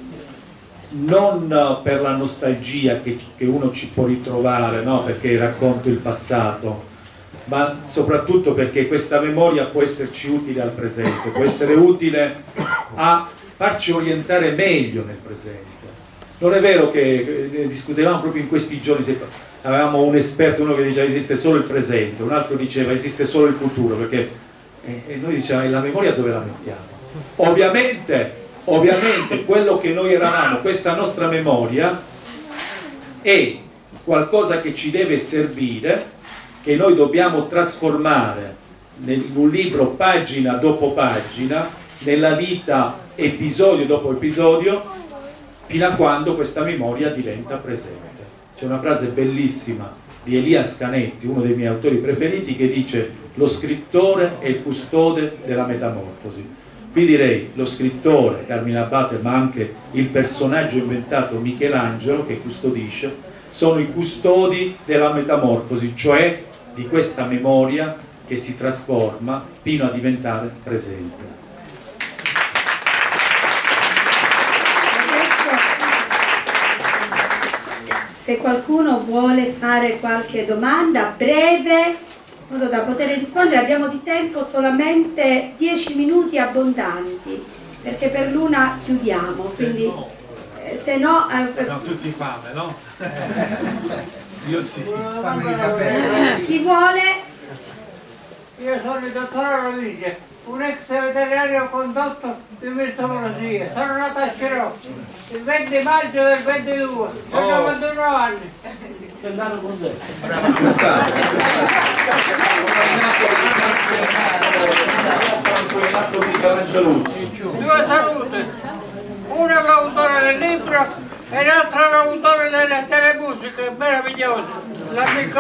non per la nostalgia che uno ci può ritrovare, no? Perché racconto il passato, ma soprattutto perché questa memoria può esserci utile al presente, può essere utile a farci orientare meglio nel presente. Non è vero che discutevamo proprio in questi giorni, avevamo un esperto, uno che diceva esiste solo il presente, un altro diceva esiste solo il futuro, perché e noi dicevamo la memoria dove la mettiamo? Ovviamente quello che noi eravamo, questa nostra memoria è qualcosa che ci deve servire, che noi dobbiamo trasformare in un libro pagina dopo pagina, nella vita episodio dopo episodio, fino a quando questa memoria diventa presente. C'è una frase bellissima di Elias Canetti, uno dei miei autori preferiti, che dice: lo scrittore è il custode della metamorfosi. Qui direi lo scrittore Carmine Abate, ma anche il personaggio inventato Michelangelo che custodisce, sono i custodi della metamorfosi, cioè di questa memoria che si trasforma fino a diventare presente. Se qualcuno vuole fare qualche domanda breve, in modo da poter rispondere, abbiamo di tempo solamente 10 minuti abbondanti, perché per l'una chiudiamo, quindi se no... Abbiamo tutti fame, no? Io sì. Chi vuole? Io sono il dottor Rodriguez, un ex veterinario condotto di mirtologia. Sono nato a Cirò il 20 maggio del 22, ho 91 anni. C'è andato con te. Due salute, uno è l'autore del libro e l'altro è l'autore delle telemusiche meravigliose, l'amico.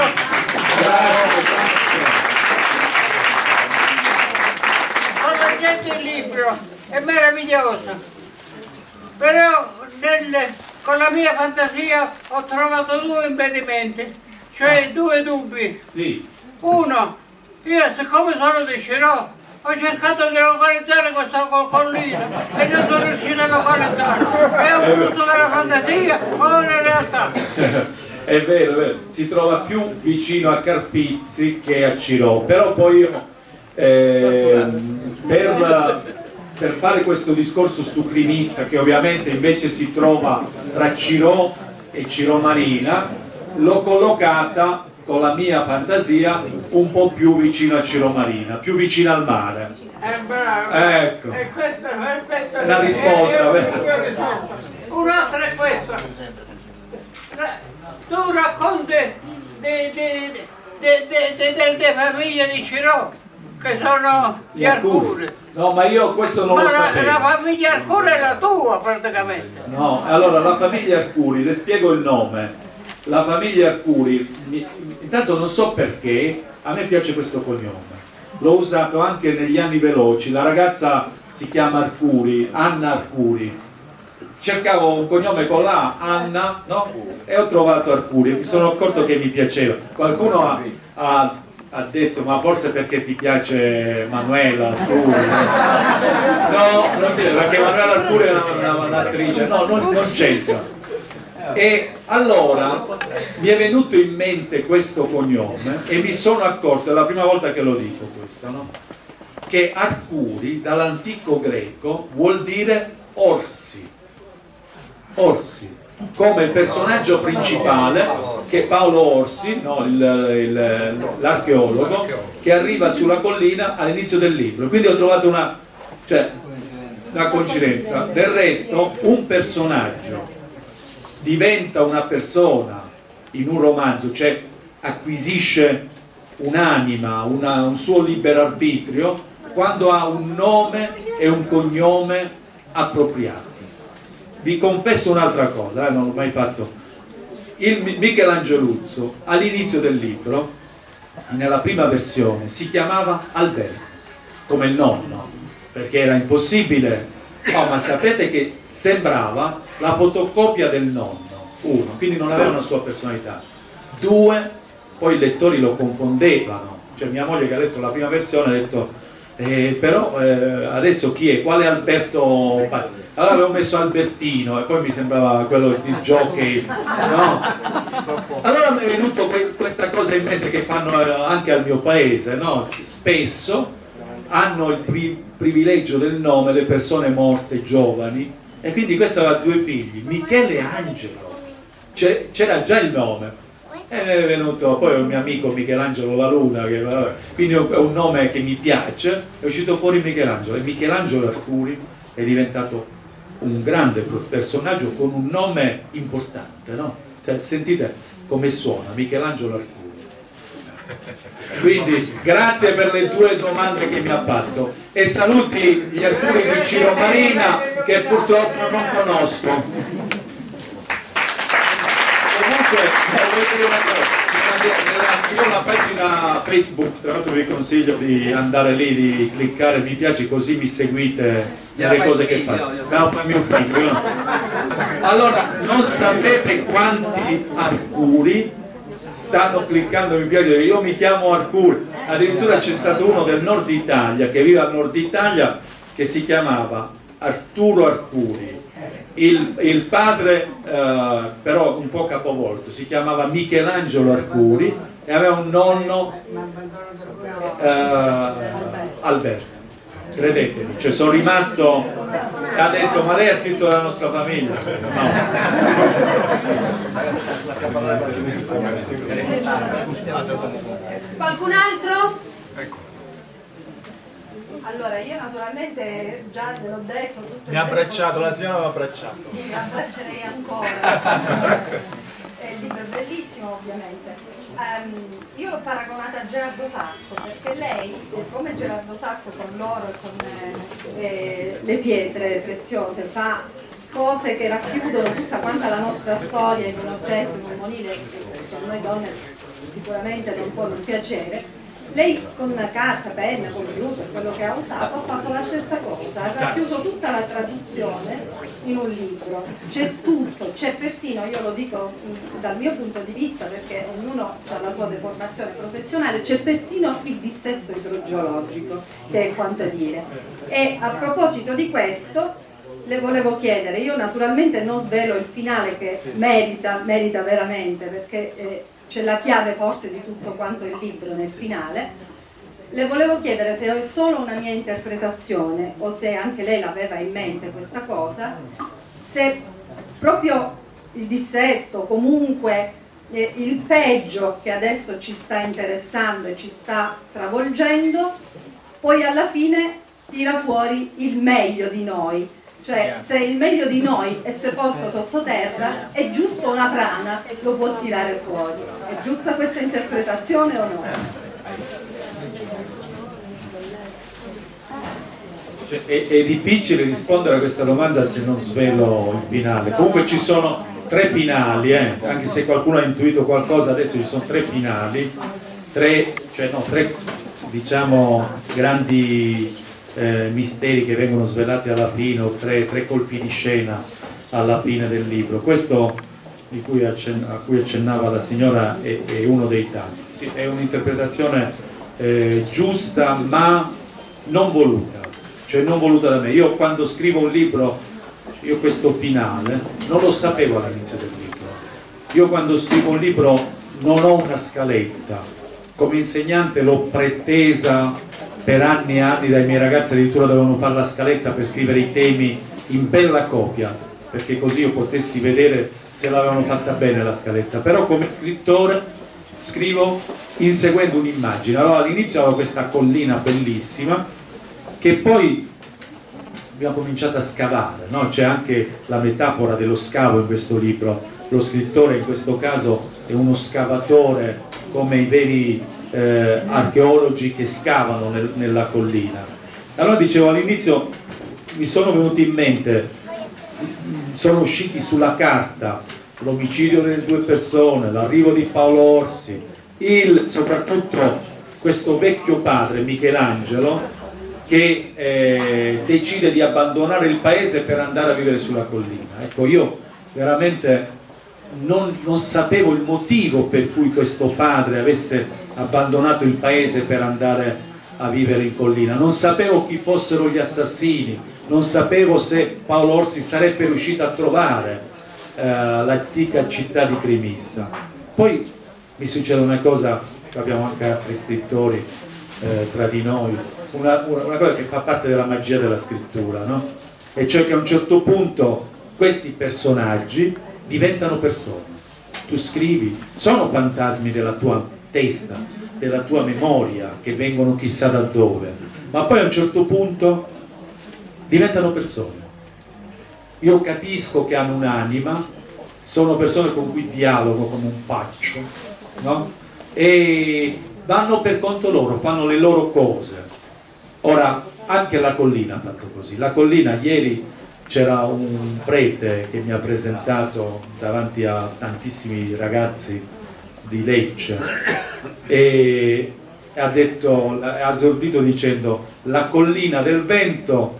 Ho letto il libro, è meraviglioso, però con la mia fantasia ho trovato due impedimenti, cioè due dubbi. Sì. Uno, io siccome sono di Cirò, ho cercato di localizzare questa collina e non sono riuscito a localizzarla. È un frutto della fantasia o una realtà? È vero, si trova più vicino a Carpizzi che a Cirò, però poi io per fare questo discorso su Crimissa, che ovviamente invece si trova tra Cirò e Cirò Marina, l'ho collocata con la mia fantasia un po' più vicino a Cirò Marina, più vicino al mare. Bravo. Ecco. E questa è la risposta. Un'altra è questa. Tu racconti delle famiglie di Cirò, che sono gli Arcuri. No, ma io questo non lo sapevo. La famiglia Arcuri è la tua praticamente. No, allora la famiglia Arcuri, le spiego il nome. La famiglia Arcuri, intanto non so perché, a me piace questo cognome. L'ho usato anche negli anni veloci. La ragazza si chiama Arcuri, Anna Arcuri. Cercavo un cognome con la Anna, no? E ho trovato Arcuri. Mi sono accorto che mi piaceva. Qualcuno ha detto, ma forse perché ti piace Manuela Arcuri? No, non c'è, perché Manuela Arcuri è un'attrice. No, non c'entra. E allora mi è venuto in mente questo cognome e mi sono accorto, è la prima volta che lo dico questo, no? Che Arcuri dall'antico greco vuol dire orsi, orsi, come il personaggio principale che è Paolo Orsi, no? L'archeologo che arriva sulla collina all'inizio del libro. Quindi ho trovato una coincidenza. Del resto un personaggio diventa una persona in un romanzo, cioè acquisisce un'anima, un suo libero arbitrio, quando ha un nome e un cognome appropriati. Vi confesso un'altra cosa, non l'ho mai fatto. Il Michelangeluzzo all'inizio del libro, nella prima versione, si chiamava Alberto, come il nonno, perché era impossibile. Oh, ma sapete che sembrava la fotocopia del nonno, uno, quindi non aveva una sua personalità. Due, poi i lettori lo confondevano, cioè mia moglie che ha letto la prima versione ha detto Però adesso chi è? Quale Alberto? Allora avevo messo Albertino e poi mi sembrava quello di jockey, no? Allora mi è venuto questa cosa in mente che fanno anche al mio paese, no? Spesso hanno il privilegio del nome le persone morte giovani, e quindi questo aveva 2 figli, Michele Angelo, c'era già il nome. E è venuto poi un mio amico Michelangelo La Luna, quindi è un nome che mi piace, è uscito fuori Michelangelo, e Michelangelo Arcuri è diventato un grande personaggio con un nome importante, no? Cioè, sentite come suona, Michelangelo Arcuri. Quindi grazie per le 2 domande che mi ha fatto, e saluti gli Arcuri di Ciro Marina che purtroppo non conosco. Io ho una pagina Facebook, tra l'altro vi consiglio di andare lì, di cliccare mi piace, così mi seguite nelle cose che faccio. No, mio figlio. Allora, non sapete quanti Arcuri stanno cliccando mi piace, io mi chiamo Arcuri, addirittura c'è stato uno del nord Italia che vive al nord Italia che si chiamava Arturo Arcuri. Il padre però un po' capovolto, si chiamava Michelangelo Arcuri e aveva un nonno Alberto, credetemi, cioè sono rimasto, ha detto ma lei ha scritto la nostra famiglia, no. Qualcun altro? Allora, io naturalmente già ve l'ho detto tutto. Mi ha abbracciato, la signora mi ha abbracciato. Sì, mi abbraccerei ancora. Il libro è bellissimo, ovviamente. Io l'ho paragonata a Gerardo Sacco, perché lei, come Gerardo Sacco con l'oro e con le pietre preziose, fa cose che racchiudono tutta quanta la nostra storia in un oggetto, in un monile, che a noi donne sicuramente non può non piacere. Lei con carta, penna, computer, quello che ha usato, ha fatto la stessa cosa, ha racchiuso tutta la tradizione in un libro, c'è tutto, c'è persino, io lo dico dal mio punto di vista perché ognuno ha la sua deformazione professionale, c'è persino il dissesto idrogeologico, che è quanto a dire. E a proposito di questo, le volevo chiedere, io naturalmente non svelo il finale che merita veramente, perché c'è la chiave forse di tutto quanto il libro nel finale. Le volevo chiedere se è solo una mia interpretazione o se anche lei l'aveva in mente questa cosa, se proprio il dissesto, comunque il peggio che adesso ci sta interessando e ci sta travolgendo, poi alla fine tira fuori il meglio di noi. Cioè, se il meglio di noi è sepolto sottoterra, è giusto una frana lo può tirare fuori. È giusta questa interpretazione o no? Cioè, è difficile rispondere a questa domanda se non svelo il finale. Comunque ci sono 3 finali, anche se qualcuno ha intuito qualcosa, adesso ci sono 3 finali, 3 diciamo grandi misteri che vengono svelati alla fine, o 3 colpi di scena alla fine del libro. Questo a cui accennava la signora è uno dei tanti. Sì, è un'interpretazione giusta ma non voluta, cioè non voluta da me. Io quando scrivo un libro, io questo finale non lo sapevo all'inizio del libro. Io quando scrivo un libro non ho una scaletta, come insegnante l'ho pretesa per anni e anni dai miei ragazzi, addirittura dovevano fare la scaletta per scrivere i temi in bella copia, perché così io potessi vedere se l'avevano fatta bene la scaletta. Però come scrittore scrivo inseguendo un'immagine. Allora all'inizio avevo questa collina bellissima che poi abbiamo cominciato a scavare, no? C'è anche la metafora dello scavo in questo libro. Lo scrittore in questo caso è uno scavatore come i veri archeologi che scavano nella collina. Allora dicevo, all'inizio mi sono venuti in mente, sono usciti sulla carta l'omicidio delle 2 persone, l'arrivo di Paolo Orsi, soprattutto questo vecchio padre Michelangelo che decide di abbandonare il paese per andare a vivere sulla collina. Ecco, io veramente non sapevo il motivo per cui questo padre avesse abbandonato il paese per andare a vivere in collina, non sapevo chi fossero gli assassini, non sapevo se Paolo Orsi sarebbe riuscito a trovare l'antica città di Crimissa. Poi mi succede una cosa, abbiamo anche altri scrittori tra di noi, una cosa che fa parte della magia della scrittura, no? E cioè che a un certo punto questi personaggi diventano persone. Tu scrivi, sono fantasmi della tua testa, della tua memoria, che vengono chissà da dove, ma poi a un certo punto diventano persone. Io capisco che hanno un'anima, sono persone con cui dialogo come un paccio, no? E vanno per conto loro, fanno le loro cose. Ora, anche la collina ha fatto così. La collina, ieri c'era un prete che mi ha presentato davanti a tantissimi ragazzi di Lecce e ha esordito dicendo: la collina del vento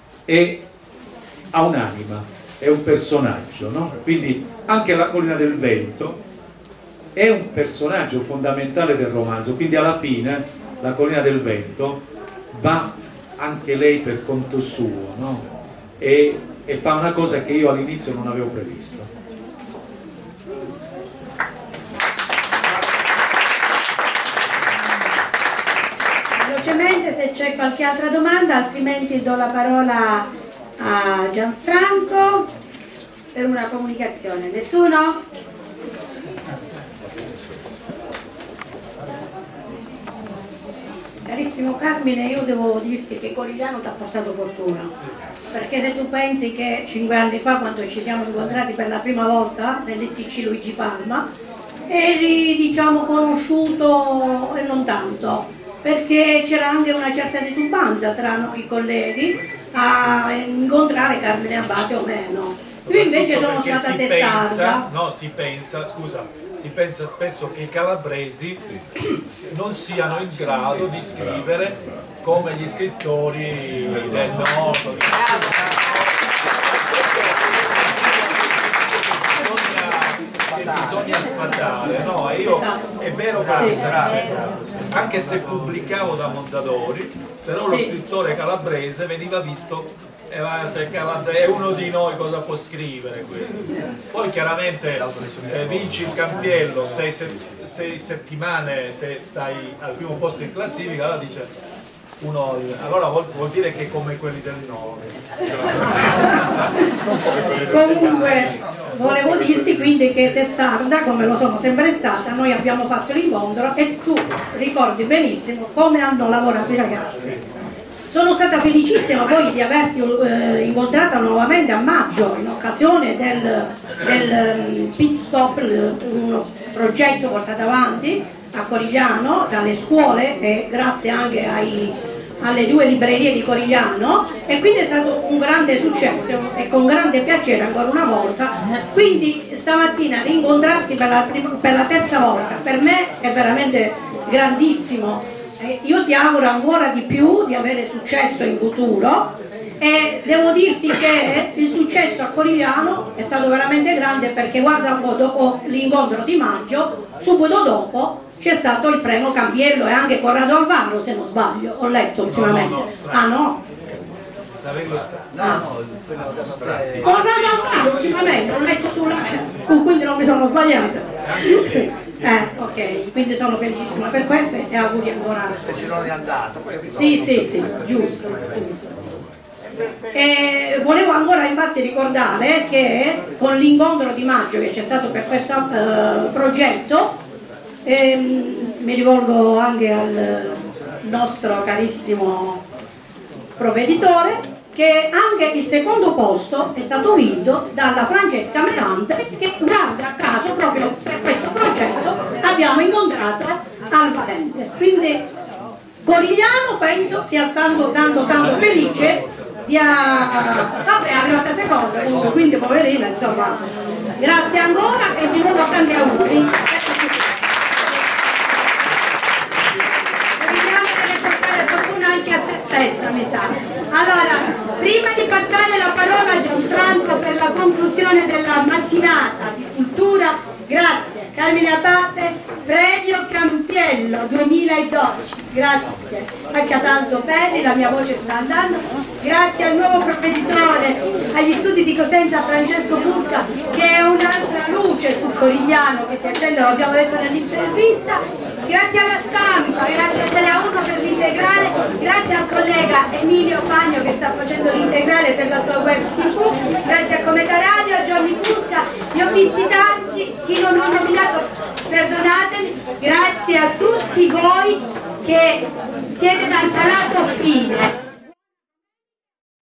ha un'anima, è un personaggio, no? Quindi anche la collina del vento è un personaggio fondamentale del romanzo, quindi alla fine la collina del vento va anche lei per conto suo, no? E fa una cosa che io all'inizio non avevo previsto. Velocemente, se c'è qualche altra domanda, altrimenti do la parola a Gianfranco per una comunicazione. Nessuno? Carissimo Carmine, io devo dirti che Corigliano ti ha portato fortuna, perché se tu pensi che 5 anni fa, quando ci siamo incontrati per la prima volta nell'ETC Luigi Palma, eri, diciamo, conosciuto e non tanto, perché c'era anche una certa titubanza tra noi colleghi a incontrare Carmine Abate o meno. Io invece sono stata testarda. Si pensa spesso che i calabresi non siano in grado di scrivere come gli scrittori del nord. Bisogna sfatare, no? Io è vero che anche se pubblicavo da Mondadori, però lo scrittore calabrese veniva visto, se è uno di noi cosa può scrivere, quindi. Poi chiaramente vinci il campiello 6 settimane, se stai al primo posto in classifica, allora dice uno, allora vuol dire che è come quelli del nord. Comunque volevo dirti quindi che testarda, come lo sono sempre stata, noi abbiamo fatto l'incontro e tu ricordi benissimo come hanno lavorato i ragazzi. Sono stata felicissima poi di averti incontrata nuovamente a maggio in occasione del pit stop, un progetto portato avanti a Corigliano dalle scuole e grazie anche alle 2 librerie di Corigliano, e quindi è stato un grande successo e con grande piacere ancora una volta. Quindi stamattina rincontrarti per la terza volta per me è veramente grandissimo. Io ti auguro ancora di più di avere successo in futuro e devo dirti che il successo a Corigliano è stato veramente grande, perché guarda un po', dopo l'incontro di maggio, subito dopo c'è stato il premio Campiello e anche Corrado Alvaro, se non sbaglio, ho letto ultimamente. No. Corrado Alvaro ultimamente, ho letto sulla... quindi non mi sono sbagliata. Ok, quindi sono felicissima per questo e auguri ancora. Questo girone di andata. Sì, giusto. E volevo ancora infatti ricordare che con l'incontro di maggio che c'è stato per questo progetto, mi rivolgo anche al nostro carissimo provveditore, che anche il secondo posto è stato vinto dalla Francesca Melante, che guarda caso proprio per questo progetto abbiamo incontrato al Valente. Quindi Corigliano penso sia stato tanto felice di vabbè, è arrivata seconda comunque, quindi poverina, insomma, grazie ancora e si muovono tanti auguri. Speriamo di portare fortuna anche a se stessa, mi sa. Allora, prima di passare la parola a Gianfranco per la conclusione della mattinata di cultura, grazie Carmine Abate, Premio Campiello 2012, grazie a Cataldo Perri, la mia voce sta andando, grazie al nuovo provveditore, agli studi di Cosenza Francesco Fusca, che è un'altra luce su Corigliano che si accende, lo abbiamo detto nell'intervista, grazie alla stampa, grazie a Tele1 per l'integrale, grazie al collega Emilio Pagno che sta facendo l'integrale per la sua web TV, grazie a Cometa Radio, a Gianni Fusca, ne ho visti tanti, chi non ho nominato perdonatemi, grazie a tutti voi che siete dal palato fine.